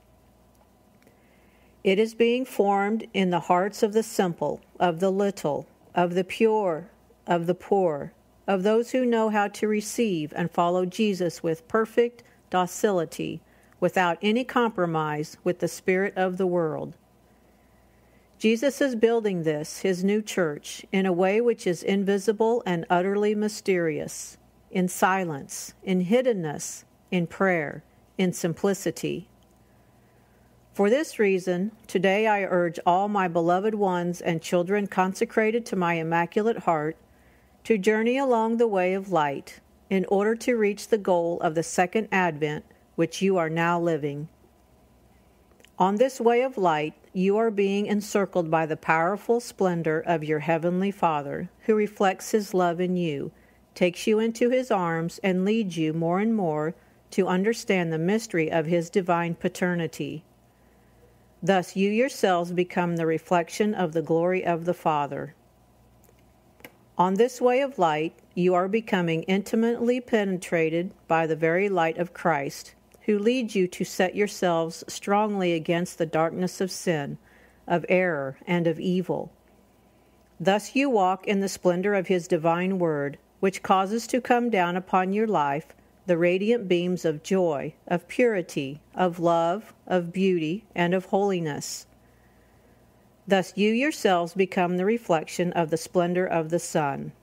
It is being formed in the hearts of the simple, of the little, of the pure, of the poor, of those who know how to receive and follow Jesus with perfect docility, without any compromise with the spirit of the world. Jesus is building this, his new church, in a way which is invisible and utterly mysterious, in silence, in hiddenness, in prayer, in simplicity. For this reason, today I urge all my beloved ones and children consecrated to my Immaculate Heart to journey along the way of light, in order to reach the goal of the second Advent, which you are now living. On this way of light, you are being encircled by the powerful splendor of your Heavenly Father, who reflects his love in you, takes you into his arms, and leads you more and more to understand the mystery of his divine paternity. Thus you yourselves become the reflection of the glory of the Father. On this way of light, you are becoming intimately penetrated by the very light of Christ, who leads you to set yourselves strongly against the darkness of sin, of error, and of evil. Thus you walk in the splendor of his divine word, which causes to come down upon your life the radiant beams of joy, of purity, of love, of beauty, and of holiness. Thus you yourselves become the reflection of the splendor of the sun.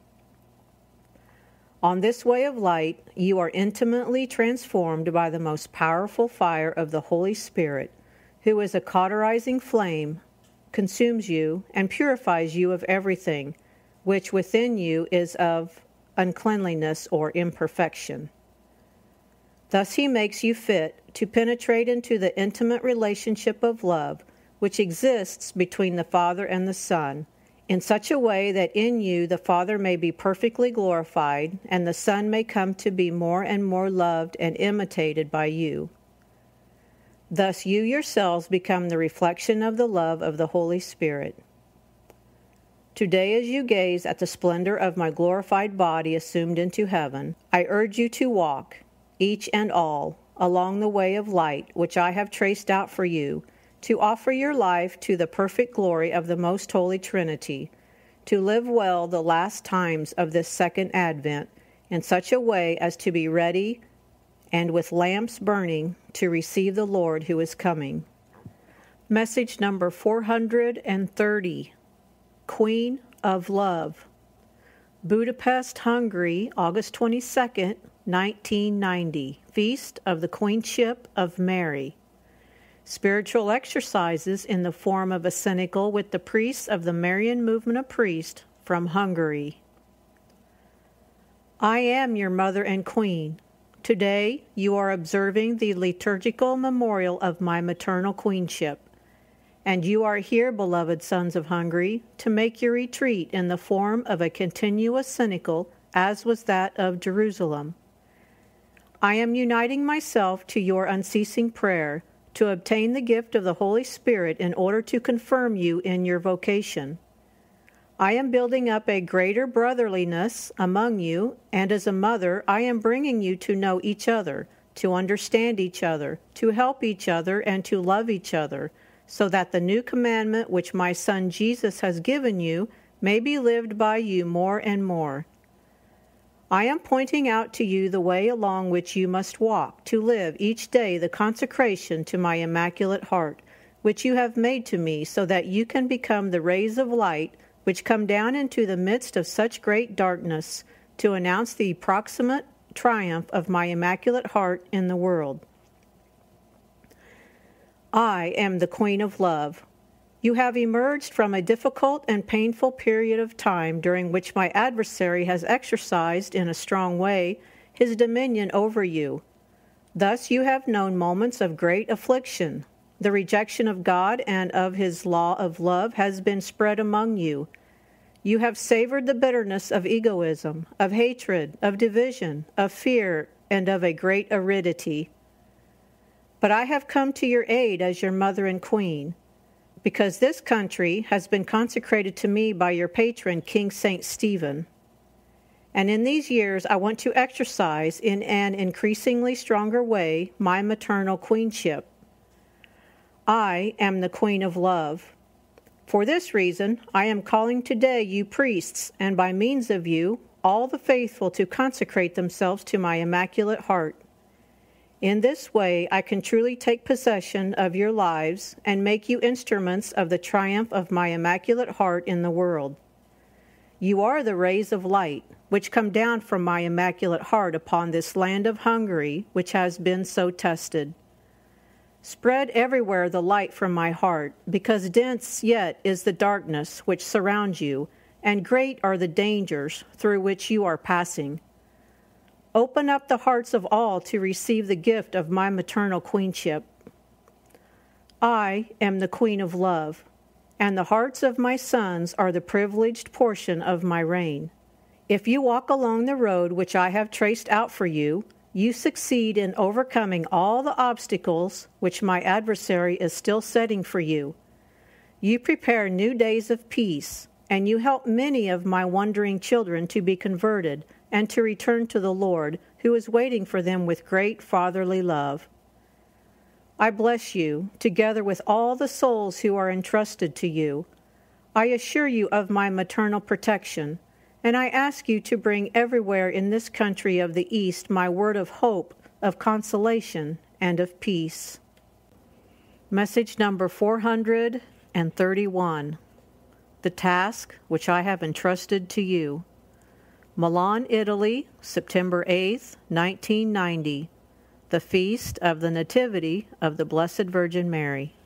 On this way of light, you are intimately transformed by the most powerful fire of the Holy Spirit, who is a cauterizing flame, consumes you, and purifies you of everything, which within you is of uncleanliness or imperfection. Thus he makes you fit to penetrate into the intimate relationship of love, which exists between the Father and the Son, in such a way that in you the Father may be perfectly glorified, and the Son may come to be more and more loved and imitated by you. Thus you yourselves become the reflection of the love of the Holy Spirit. Today, as you gaze at the splendor of my glorified body assumed into heaven, I urge you to walk, each and all, along the way of light which I have traced out for you, to offer your life to the perfect glory of the Most Holy Trinity, to live well the last times of this second Advent in such a way as to be ready and with lamps burning to receive the Lord who is coming. Message number four hundred thirty, Queen of Love. Budapest, Hungary, August twenty-second, nineteen ninety. Feast of the Queenship of Mary. Spiritual exercises in the form of a cenacle with the priests of the Marian movement of priests from Hungary. I am your mother and queen. Today, you are observing the liturgical memorial of my maternal queenship. And you are here, beloved sons of Hungary, to make your retreat in the form of a continuous cenacle, as was that of Jerusalem. I am uniting myself to your unceasing prayer to obtain the gift of the Holy Spirit in order to confirm you in your vocation. I am building up a greater brotherliness among you, and as a mother, I am bringing you to know each other, to understand each other, to help each other, and to love each other, so that the new commandment which my Son Jesus has given you may be lived by you more and more. I am pointing out to you the way along which you must walk, to live each day the consecration to my Immaculate Heart, which you have made to me, so that you can become the rays of light which come down into the midst of such great darkness, to announce the proximate triumph of my Immaculate Heart in the world. I am the Queen of Love. You have emerged from a difficult and painful period of time during which my adversary has exercised in a strong way his dominion over you. Thus you have known moments of great affliction. The rejection of God and of his law of love has been spread among you. You have savored the bitterness of egoism, of hatred, of division, of fear, and of a great aridity. But I have come to your aid as your mother and queen, because this country has been consecrated to me by your patron, King Saint Stephen. And in these years I want to exercise in an increasingly stronger way my maternal queenship. I am the Queen of Love. For this reason, I am calling today you priests, and by means of you, all the faithful to consecrate themselves to my Immaculate Heart. In this way, I can truly take possession of your lives and make you instruments of the triumph of my Immaculate Heart in the world. You are the rays of light, which come down from my Immaculate Heart upon this land of Hungary, which has been so tested. Spread everywhere the light from my heart, because dense yet is the darkness which surrounds you, and great are the dangers through which you are passing. Open up the hearts of all to receive the gift of my maternal queenship. I am the Queen of Love, and the hearts of my sons are the privileged portion of my reign. If you walk along the road which I have traced out for you, you succeed in overcoming all the obstacles which my adversary is still setting for you. You prepare new days of peace, and you help many of my wandering children to be converted and to return to the Lord, who is waiting for them with great fatherly love. I bless you, together with all the souls who are entrusted to you. I assure you of my maternal protection, and I ask you to bring everywhere in this country of the East my word of hope, of consolation, and of peace. Message number four hundred thirty-one. The task which I have entrusted to you. Milan, Italy, September eighth, nineteen ninety. The Feast of the Nativity of the Blessed Virgin Mary.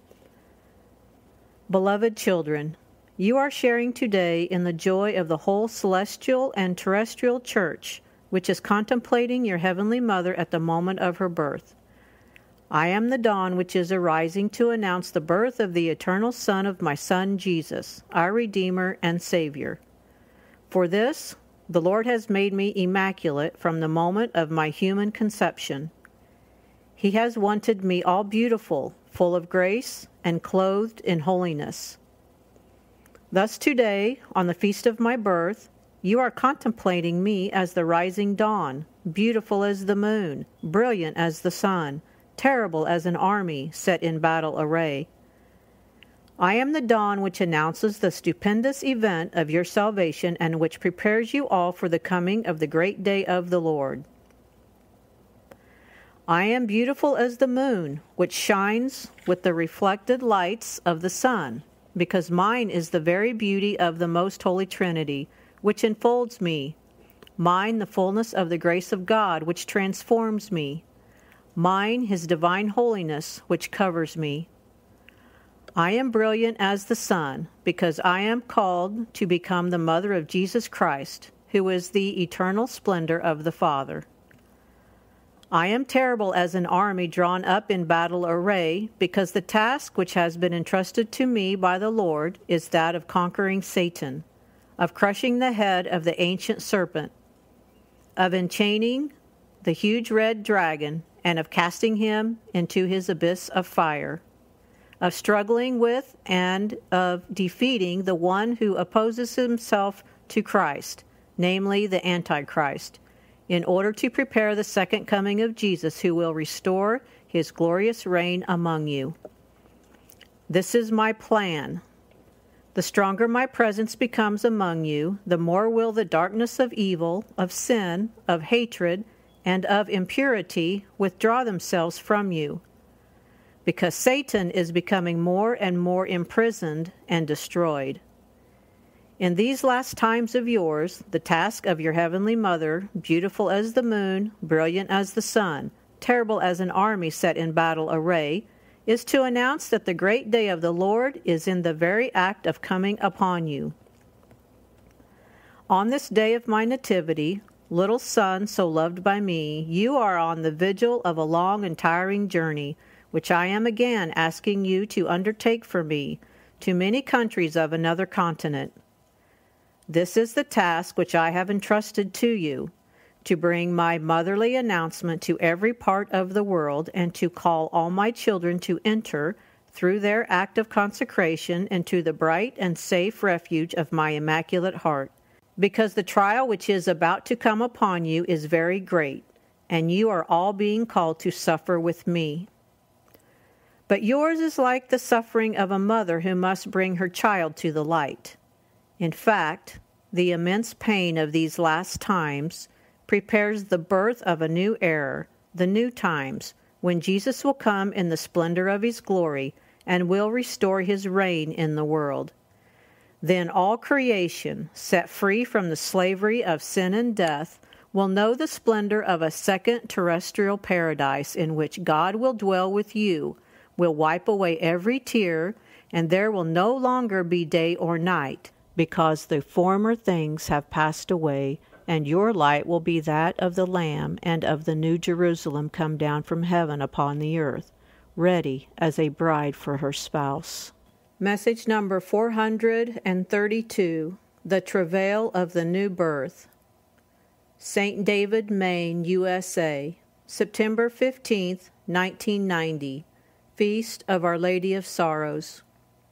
Beloved children, you are sharing today in the joy of the whole celestial and terrestrial church, which is contemplating your heavenly mother at the moment of her birth. I am the dawn which is arising to announce the birth of the eternal Son of my Son Jesus, our Redeemer and Savior. For this, the Lord has made me immaculate from the moment of my human conception. He has wanted me all beautiful, full of grace, and clothed in holiness. Thus today, on the feast of my birth, you are contemplating me as the rising dawn, beautiful as the moon, brilliant as the sun, terrible as an army set in battle array. I am the dawn which announces the stupendous event of your salvation and which prepares you all for the coming of the great day of the Lord. I am beautiful as the moon, which shines with the reflected lights of the sun, because mine is the very beauty of the most holy Trinity, which enfolds me. Mine the fullness of the grace of God, which transforms me. Mine his divine holiness, which covers me. I am brilliant as the sun, because I am called to become the mother of Jesus Christ, who is the eternal splendor of the Father. I am terrible as an army drawn up in battle array, because the task which has been entrusted to me by the Lord is that of conquering Satan, of crushing the head of the ancient serpent, of enchaining the huge red dragon, and of casting him into his abyss of fire, of struggling with and of defeating the one who opposes himself to Christ, namely the Antichrist, in order to prepare the second coming of Jesus, who will restore his glorious reign among you. This is my plan. The stronger my presence becomes among you, the more will the darkness of evil, of sin, of hatred, and of impurity withdraw themselves from you, because Satan is becoming more and more imprisoned and destroyed. In these last times of yours, the task of your heavenly mother, beautiful as the moon, brilliant as the sun, terrible as an army set in battle array, is to announce that the great day of the Lord is in the very act of coming upon you. On this day of my nativity, little son so loved by me, you are on the vigil of a long and tiring journey, which I am again asking you to undertake for me, to many countries of another continent. This is the task which I have entrusted to you, to bring my motherly announcement to every part of the world, and to call all my children to enter, through their act of consecration, into the bright and safe refuge of my Immaculate Heart, because the trial which is about to come upon you is very great, and you are all being called to suffer with me. But yours is like the suffering of a mother who must bring her child to the light. In fact, the immense pain of these last times prepares the birth of a new era, the new times, when Jesus will come in the splendor of his glory and will restore his reign in the world. Then all creation, set free from the slavery of sin and death, will know the splendor of a second terrestrial paradise in which God will dwell with you, will wipe away every tear, and there will no longer be day or night, because the former things have passed away, and your light will be that of the Lamb and of the New Jerusalem come down from heaven upon the earth, ready as a bride for her spouse. Message number four hundred thirty-two, The Travail of the New Birth. Saint David, Maine, U S A, September fifteenth, nineteen ninety, Feast of Our Lady of Sorrows.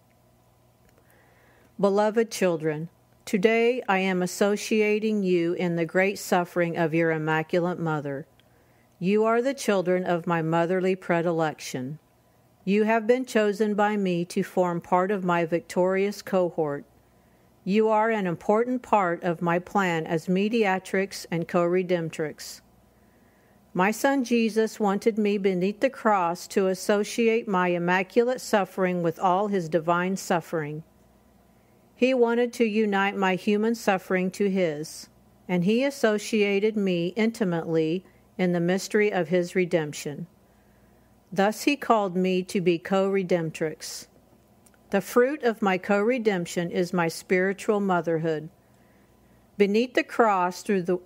Beloved children, today I am associating you in the great suffering of your Immaculate Mother. You are the children of my motherly predilection. You have been chosen by me to form part of my victorious cohort. You are an important part of my plan as mediatrix and co-redemptrix. My son Jesus wanted me beneath the cross to associate my immaculate suffering with all his divine suffering. He wanted to unite my human suffering to his, and he associated me intimately in the mystery of his redemption. Thus he called me to be co-redemptrix. The fruit of my co-redemption is my spiritual motherhood. Beneath the cross through the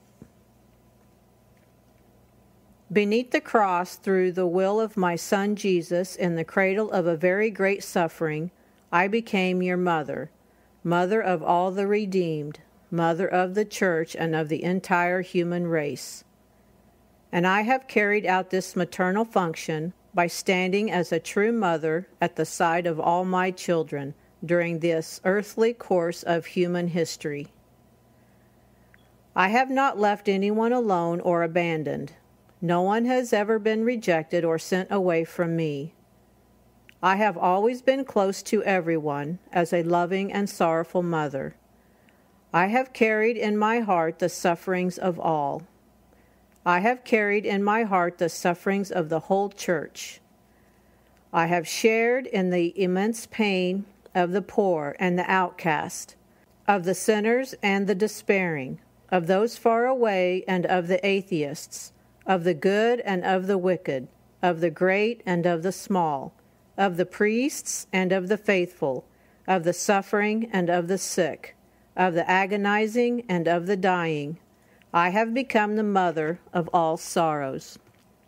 Beneath the cross, through the will of my son Jesus, in the cradle of a very great suffering, I became your mother, mother of all the redeemed, mother of the church and of the entire human race. And I have carried out this maternal function by standing as a true mother at the side of all my children during this earthly course of human history. I have not left anyone alone or abandoned. No one has ever been rejected or sent away from me. I have always been close to everyone as a loving and sorrowful mother. I have carried in my heart the sufferings of all. I have carried in my heart the sufferings of the whole church. I have shared in the immense pain of the poor and the outcast, of the sinners and the despairing, of those far away and of the atheists, of the good and of the wicked, of the great and of the small, of the priests and of the faithful, of the suffering and of the sick, of the agonizing and of the dying, I have become the mother of all sorrows.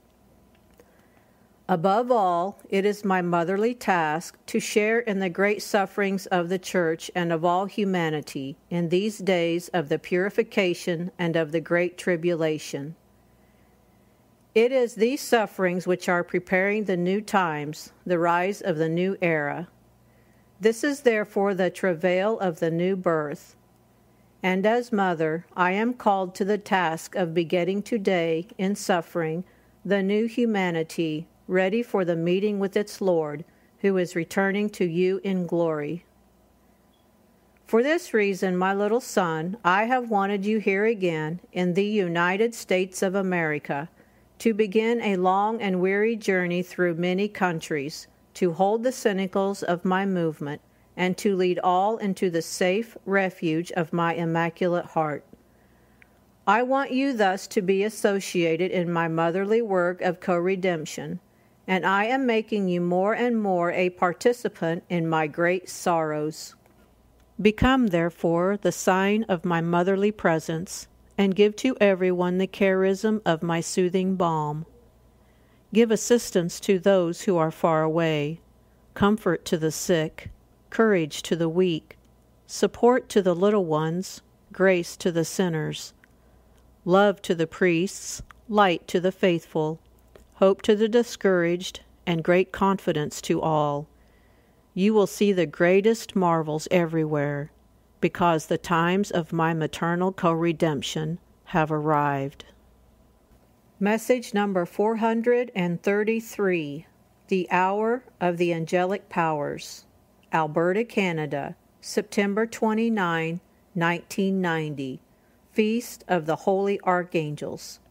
Above all, it is my motherly task to share in the great sufferings of the Church and of all humanity in these days of the purification and of the great tribulation. It is these sufferings which are preparing the new times, the rise of the new era. This is therefore the travail of the new birth. And as mother, I am called to the task of begetting today, in suffering, the new humanity, ready for the meeting with its Lord, who is returning to you in glory. For this reason, my little son, I have wanted you here again, in the United States of America, to begin a long and weary journey through many countries, to hold the cenacles of my movement, and to lead all into the safe refuge of my Immaculate Heart. I want you thus to be associated in my motherly work of co-redemption, and I am making you more and more a participant in my great sorrows. Become, therefore, the sign of my motherly presence, and give to everyone the charism of my soothing balm. Give assistance to those who are far away, comfort to the sick, courage to the weak, support to the little ones, grace to the sinners, love to the priests, light to the faithful, hope to the discouraged, and great confidence to all. You will see the greatest marvels everywhere, because the times of my maternal co-redemption have arrived. Message number four hundred thirty-three, The Hour of the Angelic Powers, Alberta, Canada, September twenty-ninth, nineteen ninety, Feast of the Holy Archangels.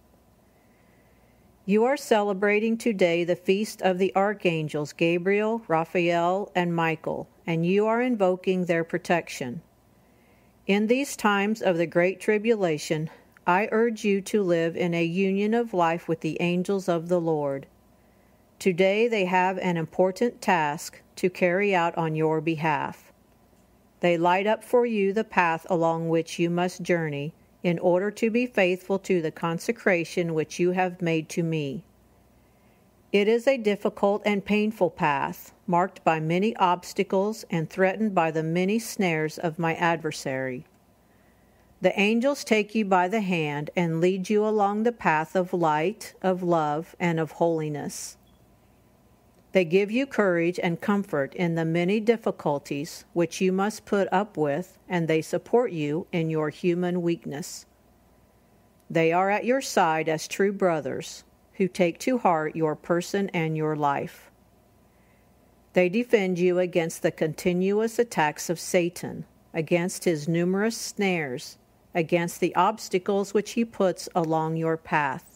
You are celebrating today the feast of the archangels Gabriel, Raphael, and Michael, and you are invoking their protection. In these times of the Great Tribulation, I urge you to live in a union of life with the angels of the Lord. Today they have an important task to carry out on your behalf. They light up for you the path along which you must journey in order to be faithful to the consecration which you have made to me. It is a difficult and painful path, marked by many obstacles and threatened by the many snares of my adversary. The angels take you by the hand and lead you along the path of light, of love, and of holiness. They give you courage and comfort in the many difficulties which you must put up with, and they support you in your human weakness. They are at your side as true brothers, who take to heart your person and your life. They defend you against the continuous attacks of Satan, against his numerous snares, against the obstacles which he puts along your path.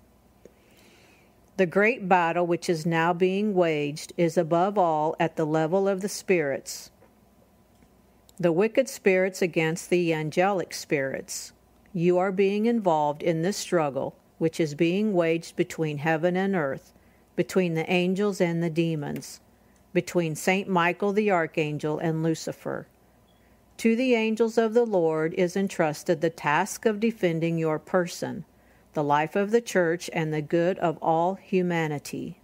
The great battle which is now being waged is above all at the level of the spirits. The wicked spirits against the angelic spirits. You are being involved in this struggle which is being waged between heaven and earth, between the angels and the demons, between Saint Michael the Archangel and Lucifer. To the angels of the Lord is entrusted the task of defending your person, the life of the Church, and the good of all humanity.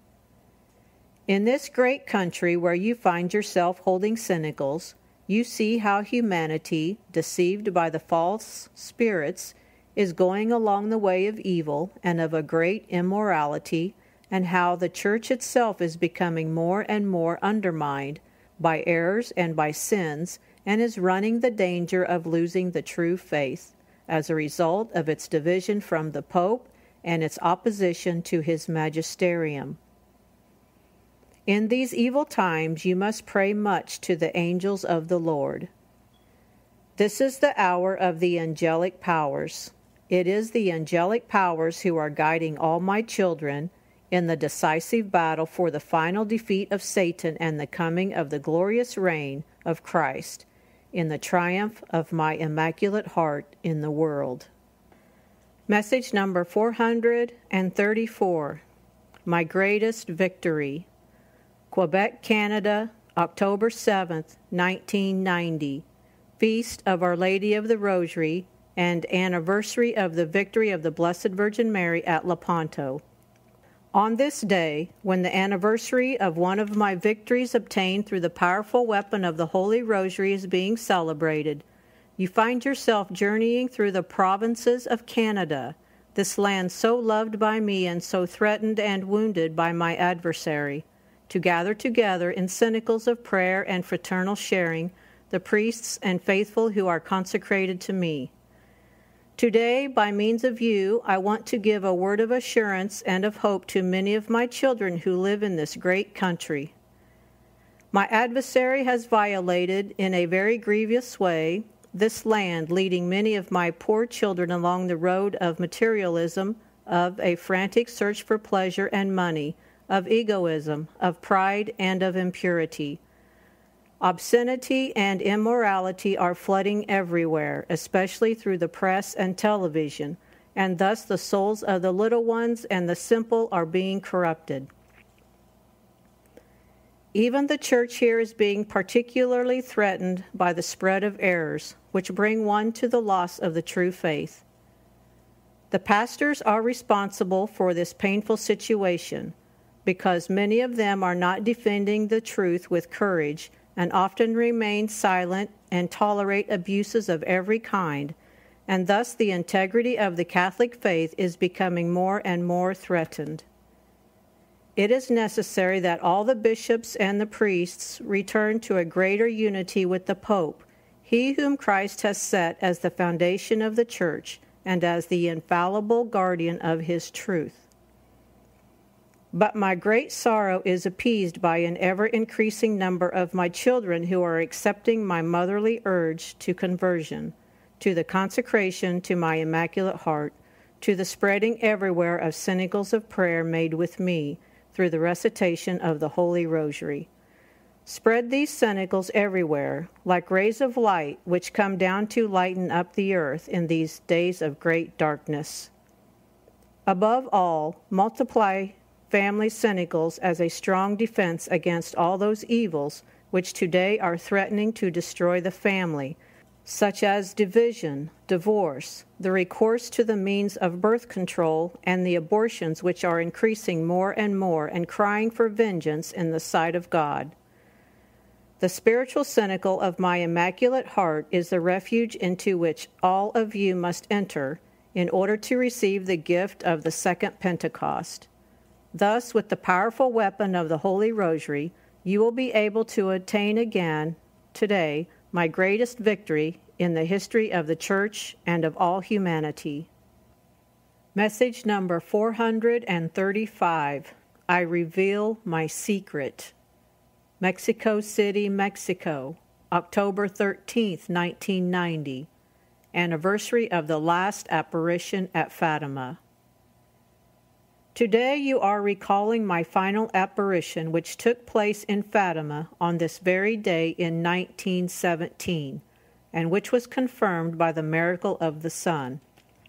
In this great country where you find yourself holding cenacles, you see how humanity, deceived by the false spirits, is going along the way of evil and of a great immorality, and how the Church itself is becoming more and more undermined by errors and by sins, and is running the danger of losing the true faith, as a result of its division from the Pope and its opposition to his magisterium. In these evil times you must pray much to the angels of the Lord. This is the hour of the angelic powers. It is the angelic powers who are guiding all my children in the decisive battle for the final defeat of Satan and the coming of the glorious reign of Christ, in the triumph of my Immaculate Heart in the world. Message number four hundred thirty-four, My Greatest Victory. Quebec, Canada, October seventh, nineteen ninety. Feast of Our Lady of the Rosary, and anniversary of the victory of the Blessed Virgin Mary at Lepanto. On this day, when the anniversary of one of my victories obtained through the powerful weapon of the Holy Rosary is being celebrated, you find yourself journeying through the provinces of Canada, this land so loved by me and so threatened and wounded by my adversary, to gather together in cenacles of prayer and fraternal sharing the priests and faithful who are consecrated to me. Today, by means of you, I want to give a word of assurance and of hope to many of my children who live in this great country. My adversary has violated, in a very grievous way, this land, leading many of my poor children along the road of materialism, of a frantic search for pleasure and money, of egoism, of pride, and of impurity. Obscenity and immorality are flooding everywhere, especially through the press and television, and thus the souls of the little ones and the simple are being corrupted. Even the church here is being particularly threatened by the spread of errors, which bring one to the loss of the true faith. The pastors are responsible for this painful situation, because many of them are not defending the truth with courage and often remain silent and tolerate abuses of every kind, and thus the integrity of the Catholic faith is becoming more and more threatened. It is necessary that all the bishops and the priests return to a greater unity with the Pope, he whom Christ has set as the foundation of the Church and as the infallible guardian of his truth. But my great sorrow is appeased by an ever-increasing number of my children who are accepting my motherly urge to conversion, to the consecration to my Immaculate Heart, to the spreading everywhere of cenacles of prayer made with me through the recitation of the Holy Rosary. Spread these cenacles everywhere, like rays of light which come down to lighten up the earth in these days of great darkness. Above all, multiply family cenacles as a strong defense against all those evils which today are threatening to destroy the family, such as division, divorce, the recourse to the means of birth control, and the abortions which are increasing more and more and crying for vengeance in the sight of God. The spiritual cenacle of my Immaculate Heart is the refuge into which all of you must enter in order to receive the gift of the second Pentecost. Thus, with the powerful weapon of the Holy Rosary, you will be able to attain again, today, my greatest victory in the history of the Church and of all humanity. Message number four hundred thirty-five. I reveal my secret. Mexico City, Mexico, October thirteenth, nineteen ninety. Anniversary of the last apparition at Fatima. Today you are recalling my final apparition, which took place in Fatima on this very day in nineteen seventeen, and which was confirmed by the miracle of the sun.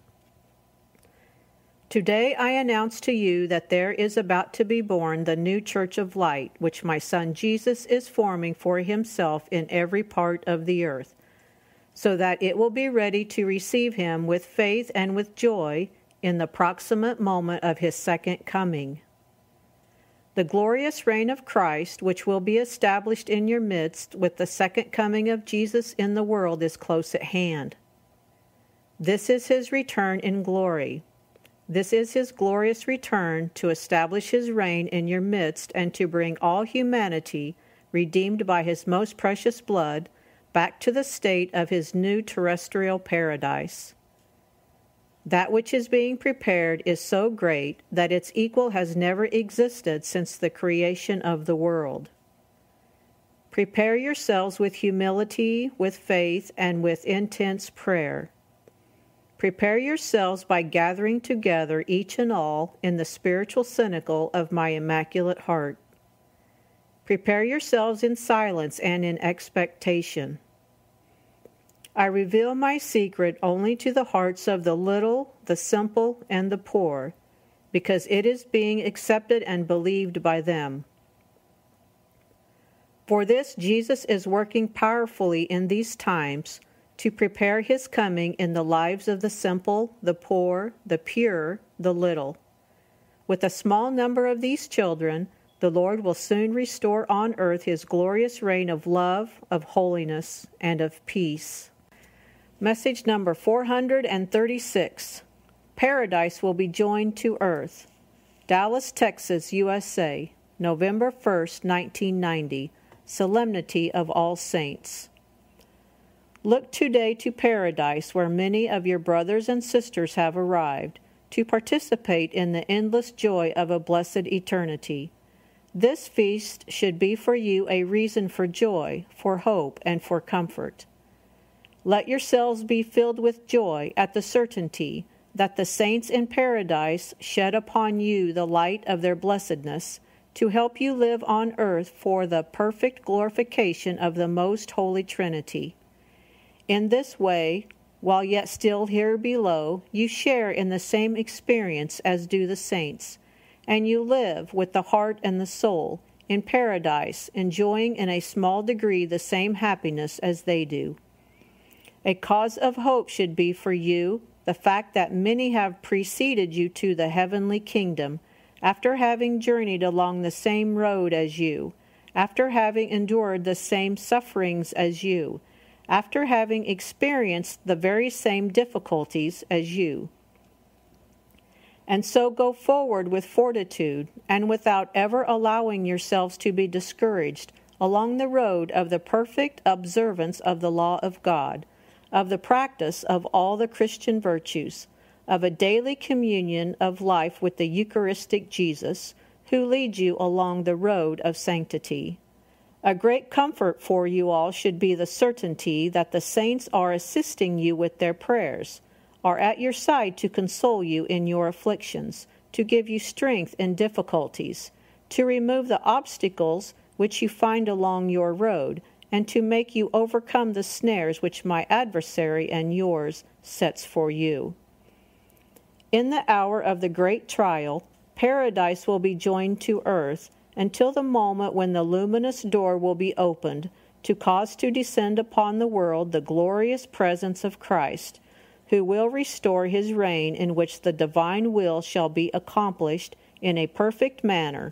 Today I announce to you that there is about to be born the new Church of Light, which my Son Jesus is forming for himself in every part of the earth, so that it will be ready to receive him with faith and with joy in the proximate moment of his second coming. The glorious reign of Christ, which will be established in your midst with the second coming of Jesus in the world, is close at hand. This is his return in glory. This is his glorious return to establish his reign in your midst and to bring all humanity, redeemed by his most precious blood, back to the state of his new terrestrial paradise. That which is being prepared is so great that its equal has never existed since the creation of the world. Prepare yourselves with humility, with faith, and with intense prayer. Prepare yourselves by gathering together each and all in the spiritual cenacle of my Immaculate Heart. Prepare yourselves in silence and in expectation. I reveal my secret only to the hearts of the little, the simple, and the poor, because it is being accepted and believed by them. For this, Jesus is working powerfully in these times to prepare his coming in the lives of the simple, the poor, the pure, the little. With a small number of these children, the Lord will soon restore on earth his glorious reign of love, of holiness, and of peace. Message number four hundred thirty-six. Paradise will be joined to earth. Dallas, Texas, U S A, November first, nineteen ninety. Solemnity of All Saints. Look today to paradise, where many of your brothers and sisters have arrived, to participate in the endless joy of a blessed eternity. This feast should be for you a reason for joy, for hope, and for comfort. Let yourselves be filled with joy at the certainty that the saints in paradise shed upon you the light of their blessedness to help you live on earth for the perfect glorification of the most holy Trinity. In this way, while yet still here below, you share in the same experience as do the saints, and you live with the heart and the soul in paradise, enjoying in a small degree the same happiness as they do. A cause of hope should be for you the fact that many have preceded you to the heavenly kingdom, after having journeyed along the same road as you, after having endured the same sufferings as you, after having experienced the very same difficulties as you. And so go forward with fortitude, and without ever allowing yourselves to be discouraged, along the road of the perfect observance of the law of God, of the practice of all the Christian virtues, of a daily communion of life with the Eucharistic Jesus, who leads you along the road of sanctity. A great comfort for you all should be the certainty that the saints are assisting you with their prayers, are at your side to console you in your afflictions, to give you strength in difficulties, to remove the obstacles which you find along your road, and to make you overcome the snares which my adversary and yours sets for you. In the hour of the great trial, paradise will be joined to earth until the moment when the luminous door will be opened to cause to descend upon the world the glorious presence of Christ, who will restore his reign, in which the divine will shall be accomplished in a perfect manner,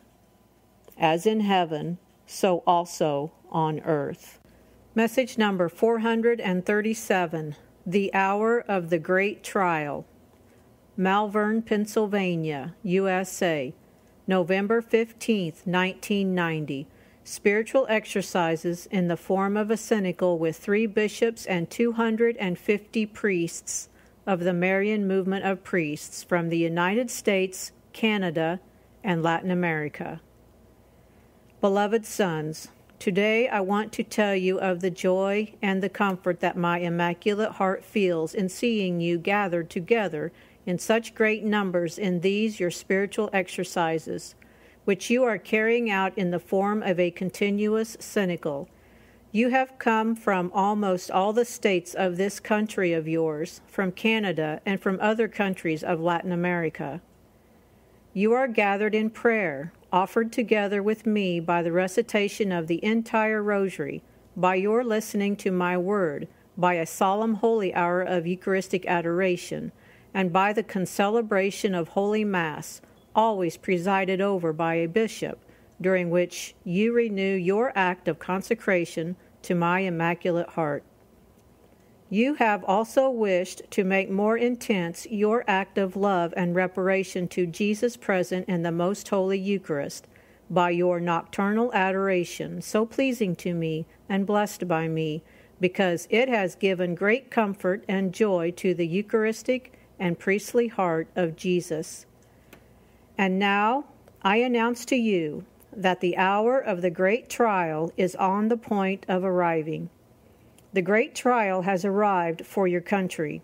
as in heaven, so also on earth. Message number four hundred thirty-seven. The Hour of the Great Trial. Malvern, Pennsylvania, U S A, November fifteenth, nineteen ninety. Spiritual exercises in the form of a cenacle with three bishops and two hundred fifty priests of the Marian movement of priests from the United States, Canada, and Latin America. Beloved sons, today I want to tell you of the joy and the comfort that my Immaculate Heart feels in seeing you gathered together in such great numbers in these your spiritual exercises, which you are carrying out in the form of a continuous cenacle. You have come from almost all the states of this country of yours, from Canada, and from other countries of Latin America. You are gathered in prayer, offered together with me by the recitation of the entire Rosary, by your listening to my word, by a solemn holy hour of Eucharistic adoration, and by the concelebration of Holy Mass, always presided over by a bishop, during which you renew your act of consecration to my Immaculate Heart. You have also wished to make more intense your act of love and reparation to Jesus present in the Most Holy Eucharist by your nocturnal adoration, so pleasing to me and blessed by me, because it has given great comfort and joy to the Eucharistic and priestly heart of Jesus. And now I announce to you that the hour of the great trial is on the point of arriving. The great trial has arrived for your country.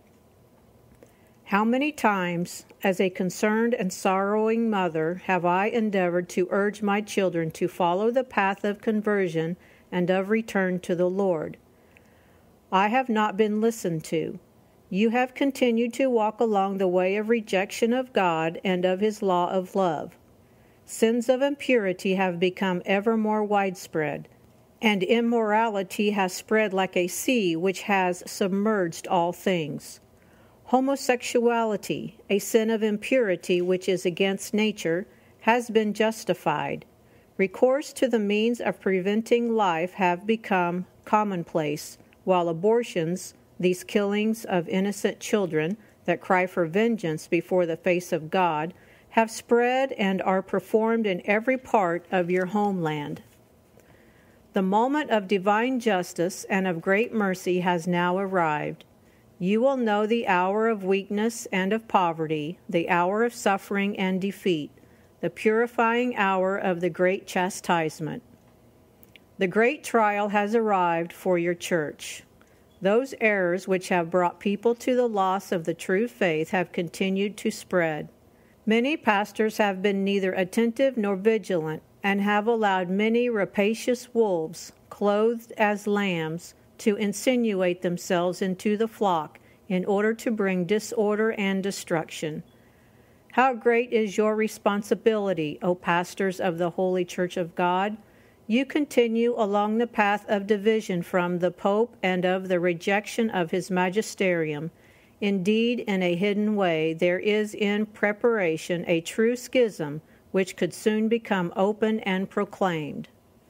How many times, as a concerned and sorrowing mother, have I endeavored to urge my children to follow the path of conversion and of return to the Lord. I have not been listened to. You have continued to walk along the way of rejection of God and of His law of love. Sins of impurity have become ever more widespread, and immorality has spread like a sea which has submerged all things. Homosexuality, a sin of impurity which is against nature, has been justified. Recourse to the means of preventing life have become commonplace, while abortions, these killings of innocent children that cry for vengeance before the face of God, have spread and are performed in every part of your homeland. The moment of divine justice and of great mercy has now arrived. You will know the hour of weakness and of poverty, the hour of suffering and defeat, the purifying hour of the great chastisement. The great trial has arrived for your church. Those errors which have brought people to the loss of the true faith have continued to spread. Many pastors have been neither attentive nor vigilant, and have allowed many rapacious wolves, clothed as lambs, to insinuate themselves into the flock in order to bring disorder and destruction. How great is your responsibility, O pastors of the Holy Church of God! You continue along the path of division from the Pope and of the rejection of his magisterium. Indeed, in a hidden way, there is in preparation a true schism which could soon become open and proclaimed.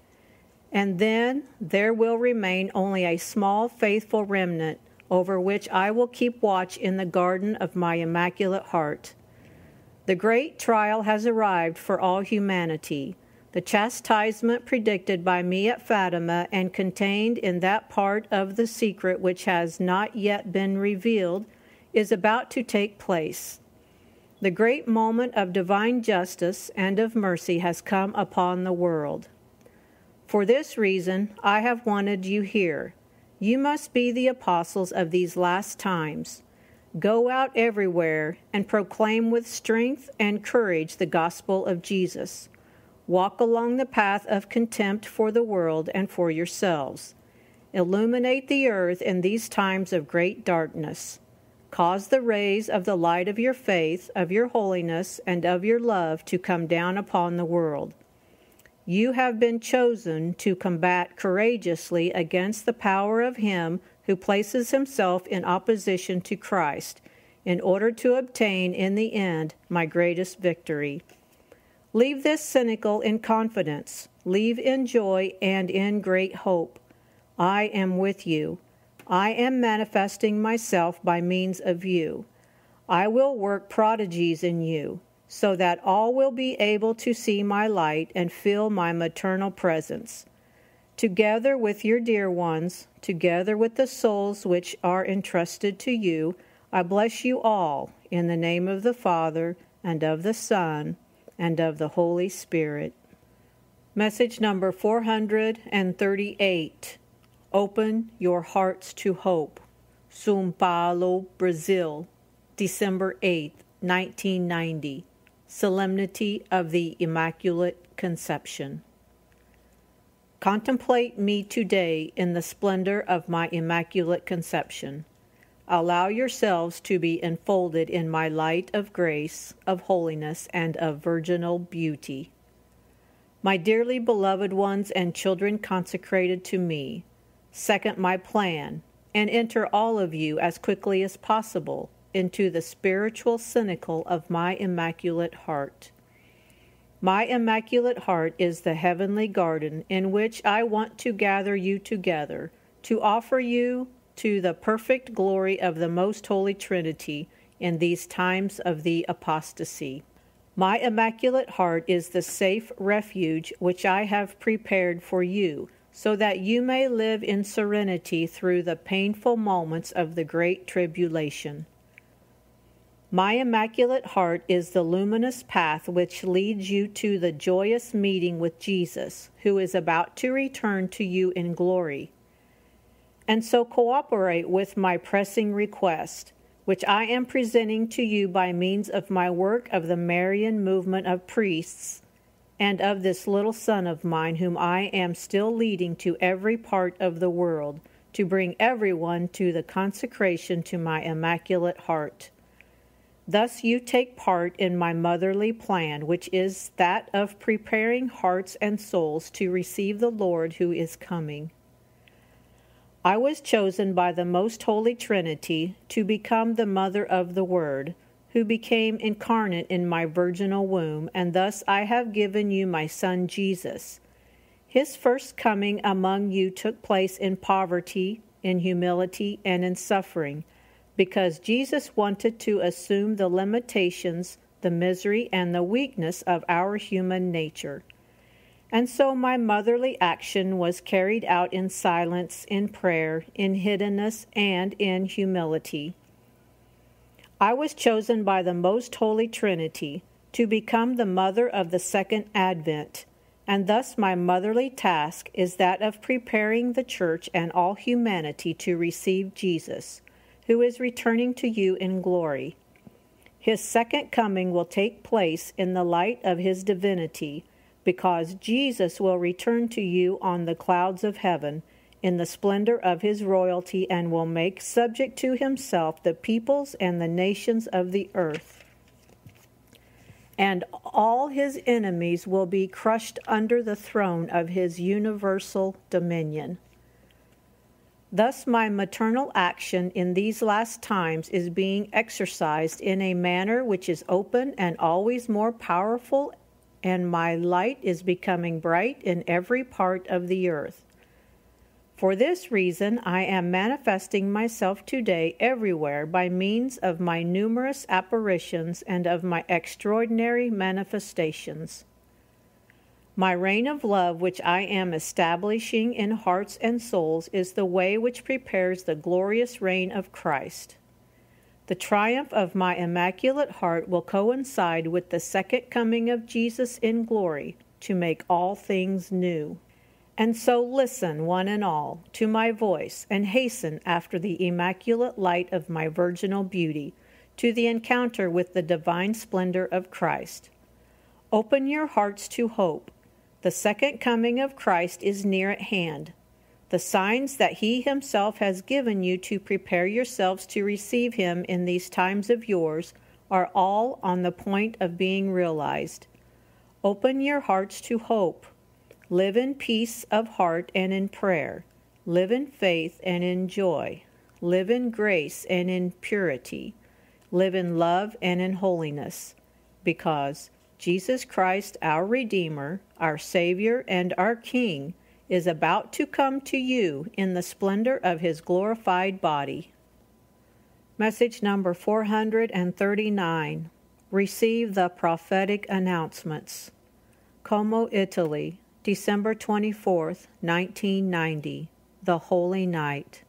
And then there will remain only a small faithful remnant over which I will keep watch in the garden of my Immaculate Heart. The great trial has arrived for all humanity. The chastisement predicted by me at Fatima and contained in that part of the secret which has not yet been revealed is about to take place. The great moment of divine justice and of mercy has come upon the world. For this reason, I have wanted you here. You must be the apostles of these last times. Go out everywhere and proclaim with strength and courage the gospel of Jesus. Walk along the path of contempt for the world and for yourselves. Illuminate the earth in these times of great darkness. Cause the rays of the light of your faith, of your holiness, and of your love to come down upon the world. You have been chosen to combat courageously against the power of him who places himself in opposition to Christ, in order to obtain in the end my greatest victory. Leave this cenacle in confidence, leave in joy and in great hope. I am with you. I am manifesting myself by means of you. I will work prodigies in you, so that all will be able to see my light and feel my maternal presence. Together with your dear ones, together with the souls which are entrusted to you, I bless you all in the name of the Father, and of the Son, and of the Holy Spirit. Message number four hundred thirty-eight. Open your hearts to hope. São Paulo, Brazil, December eighth, nineteen ninety. Solemnity of the Immaculate Conception. Contemplate me today in the splendor of my Immaculate Conception. Allow yourselves to be enfolded in my light of grace, of holiness, and of virginal beauty. My dearly beloved ones and children consecrated to me, second my plan, and enter all of you as quickly as possible into the spiritual cenacle of my Immaculate Heart. My Immaculate Heart is the heavenly garden in which I want to gather you together, to offer you to the perfect glory of the Most Holy Trinity in these times of the apostasy. My Immaculate Heart is the safe refuge which I have prepared for you, so that you may live in serenity through the painful moments of the great tribulation. My Immaculate Heart is the luminous path which leads you to the joyous meeting with Jesus, who is about to return to you in glory. And so cooperate with my pressing request, which I am presenting to you by means of my work of the Marian movement of priests, and of this little son of mine whom I am still leading to every part of the world, to bring everyone to the consecration to my Immaculate Heart. Thus you take part in my motherly plan, which is that of preparing hearts and souls to receive the Lord who is coming. I was chosen by the Most Holy Trinity to become the mother of the Word, who became incarnate in my virginal womb, and thus I have given you my Son Jesus. His first coming among you took place in poverty, in humility, and in suffering, because Jesus wanted to assume the limitations, the misery, and the weakness of our human nature. And so my motherly action was carried out in silence, in prayer, in hiddenness, and in humility. I was chosen by the Most Holy Trinity to become the mother of the Second Advent, and thus my motherly task is that of preparing the Church and all humanity to receive Jesus, who is returning to you in glory. His second coming will take place in the light of his divinity, because Jesus will return to you on the clouds of heaven in the splendor of his royalty, and will make subject to himself the peoples and the nations of the earth. And all his enemies will be crushed under the throne of his universal dominion. Thus my maternal action in these last times is being exercised in a manner which is open and always more powerful, and my light is becoming bright in every part of the earth. For this reason I am manifesting myself today everywhere by means of my numerous apparitions and of my extraordinary manifestations. My reign of love, which I am establishing in hearts and souls, is the way which prepares the glorious reign of Christ. The triumph of my Immaculate Heart will coincide with the second coming of Jesus in glory to make all things new. And so listen, one and all, to my voice, and hasten after the immaculate light of my virginal beauty, to the encounter with the divine splendor of Christ. Open your hearts to hope. The second coming of Christ is near at hand. The signs that he himself has given you to prepare yourselves to receive him in these times of yours are all on the point of being realized. Open your hearts to hope. Live in peace of heart and in prayer. Live in faith and in joy. Live in grace and in purity. Live in love and in holiness, because Jesus Christ, our Redeemer, our Savior, and our King, is about to come to you in the splendor of his glorified body. Message number four hundred thirty-nine. Receive the prophetic announcements. Como, Italy, December twenty-fourth, nineteen ninety. The Holy Night.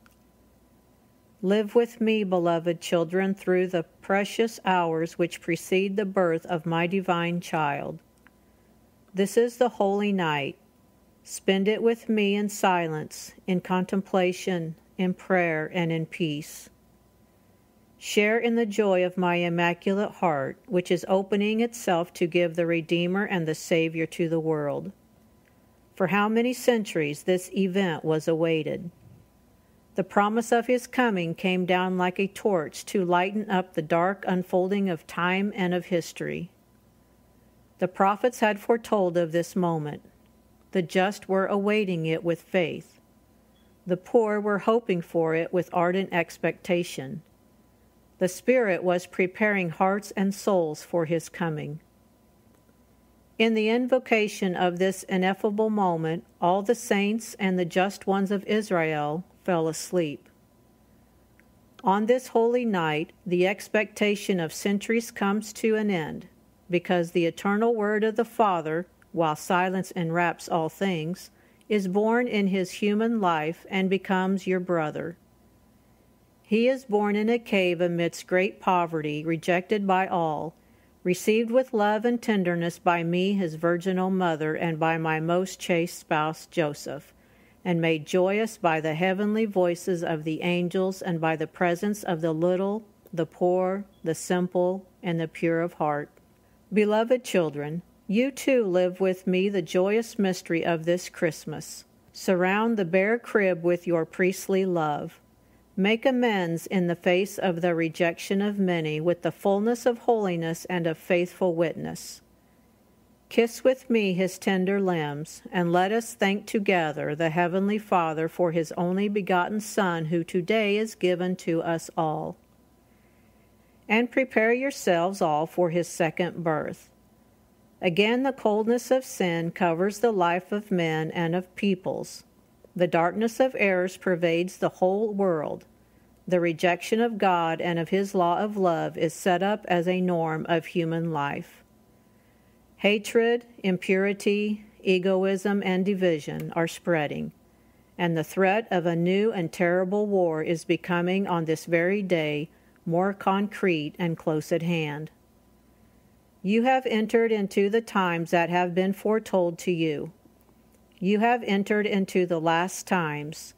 Live with me, beloved children, through the precious hours which precede the birth of my divine child. This is the Holy Night. Spend it with me in silence, in contemplation, in prayer, and in peace. Share in the joy of my Immaculate Heart, which is opening itself to give the Redeemer and the Savior to the world. For how many centuries this event was awaited. The promise of his coming came down like a torch to lighten up the dark unfolding of time and of history. The prophets had foretold of this moment. The just were awaiting it with faith. The poor were hoping for it with ardent expectation. The Spirit was preparing hearts and souls for his coming. In the invocation of this ineffable moment, all the saints and the just ones of Israel fell asleep. On this holy night, the expectation of centuries comes to an end, because the eternal word of the Father, while silence enwraps all things, is born in his human life and becomes your brother. He is born in a cave amidst great poverty, rejected by all, received with love and tenderness by me, his virginal mother, and by my most chaste spouse, Joseph, and made joyous by the heavenly voices of the angels and by the presence of the little, the poor, the simple, and the pure of heart. Beloved children, you too live with me the joyous mystery of this Christmas. Surround the bare crib with your priestly love. Make amends in the face of the rejection of many with the fullness of holiness and of faithful witness. Kiss with me his tender limbs, and let us thank together the Heavenly Father for his only begotten Son, who today is given to us all. And prepare yourselves all for his second birth. Again, the coldness of sin covers the life of men and of peoples. The darkness of errors pervades the whole world. The rejection of God and of his law of love is set up as a norm of human life. Hatred, impurity, egoism, and division are spreading, and the threat of a new and terrible war is becoming on this very day more concrete and close at hand. You have entered into the times that have been foretold to you. You have entered into the last times,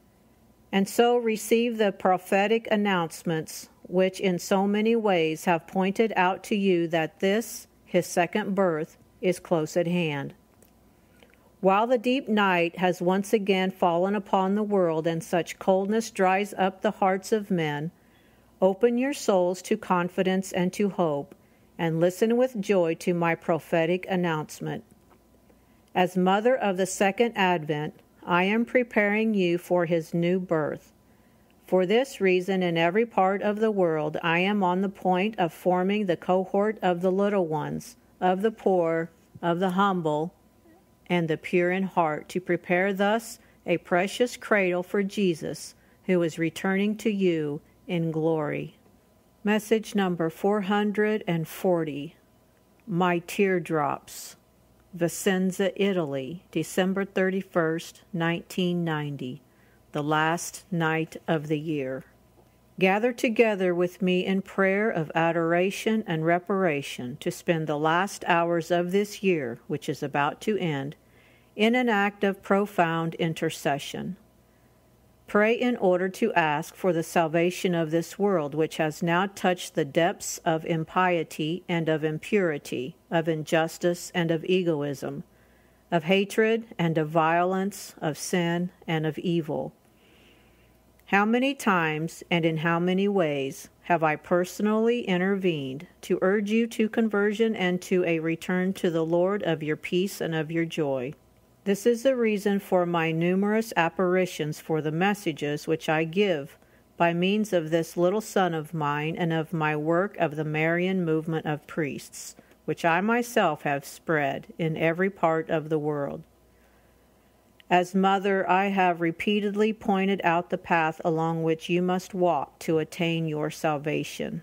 and so receive the prophetic announcements which in so many ways have pointed out to you that this, his second birth, is close at hand. While the deep night has once again fallen upon the world and such coldness dries up the hearts of men, open your souls to confidence and to hope, and listen with joy to my prophetic announcement. As mother of the second advent, I am preparing you for his new birth. For this reason, in every part of the world, I am on the point of forming the cohort of the little ones, of the poor, of the humble, and the pure in heart, to prepare thus a precious cradle for Jesus, who is returning to you in glory. Message number four hundred forty. My Teardrops. Vicenza, Italy, December thirty-first, nineteen ninety. The last night of the year. Gather together with me in prayer of adoration and reparation to spend the last hours of this year, which is about to end, in an act of profound intercession. Pray in order to ask for the salvation of this world, which has now touched the depths of impiety and of impurity, of injustice and of egoism, of hatred and of violence, of sin and of evil. How many times and in how many ways have I personally intervened to urge you to conversion and to a return to the Lord of your peace and of your joy? This is the reason for my numerous apparitions for the messages which I give by means of this little son of mine and of my work of the Marian movement of priests, which I myself have spread in every part of the world. As mother, I have repeatedly pointed out the path along which you must walk to attain your salvation.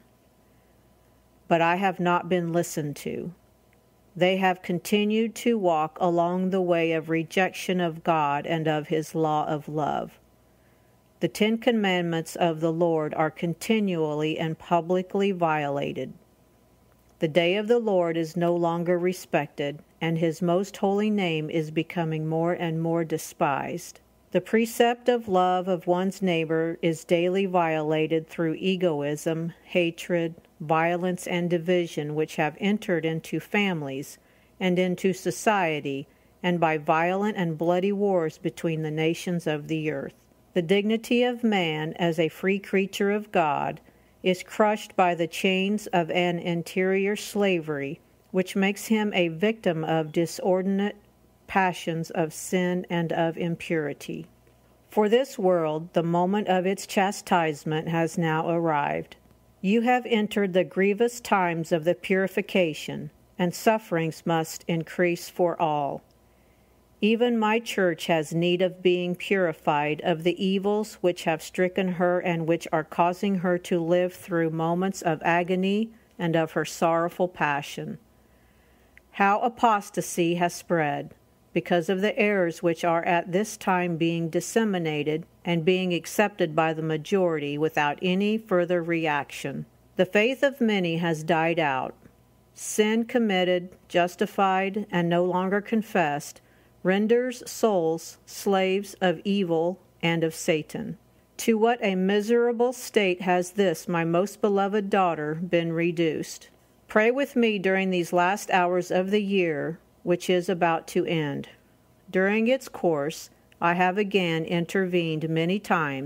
But I have not been listened to. They have continued to walk along the way of rejection of God and of his law of love. The Ten Commandments of the Lord are continually and publicly violated. The day of the Lord is no longer respected, and his most holy name is becoming more and more despised. The precept of love of one's neighbor is daily violated through egoism, hatred, violence, and division which have entered into families and into society, and by violent and bloody wars between the nations of the earth. The dignity of man as a free creature of God is crushed by the chains of an interior slavery, which makes him a victim of disordinate passions of sin and of impurity. For this world, the moment of its chastisement has now arrived. You have entered the grievous times of the purification, and sufferings must increase for all. Even my church has need of being purified of the evils which have stricken her and which are causing her to live through moments of agony and of her sorrowful passion. How apostasy has spread, because of the errors which are at this time being disseminated and being accepted by the majority without any further reaction. The faith of many has died out. Sin committed, justified, and no longer confessed renders souls slaves of evil and of Satan. To what a miserable state has this, my most beloved daughter, been reduced. Pray with me during these last hours of the year, which is about to end. During its course, I have again intervened many times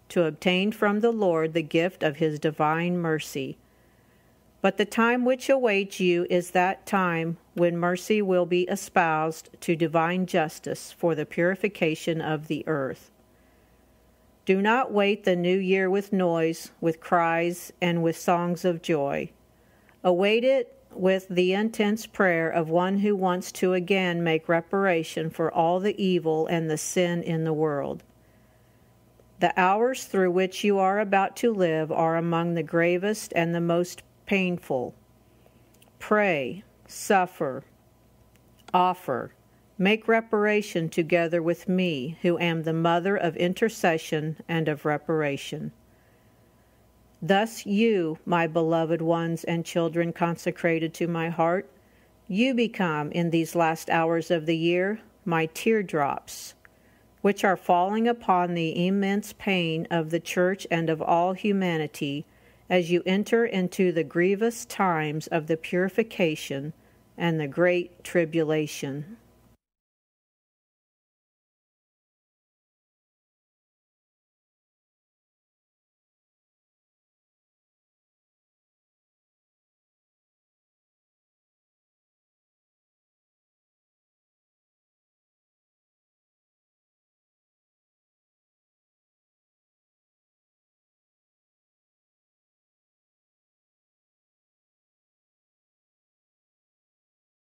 to obtain from the Lord the gift of his divine mercy. But the time which awaits you is that time when mercy will be espoused to divine justice for the purification of the earth. Do not wait the new year with noise, with cries, and with songs of joy. Await it with the intense prayer of one who wants to again make reparation for all the evil and the sin in the world. The hours through which you are about to live are among the gravest and the most painful. Pray, suffer, offer, make reparation together with me, who am the mother of intercession and of reparation. Thus you, my beloved ones and children consecrated to my heart, you become, in these last hours of the year, my teardrops, which are falling upon the immense pain of the Church and of all humanity, as you enter into the grievous times of the purification and the great tribulation.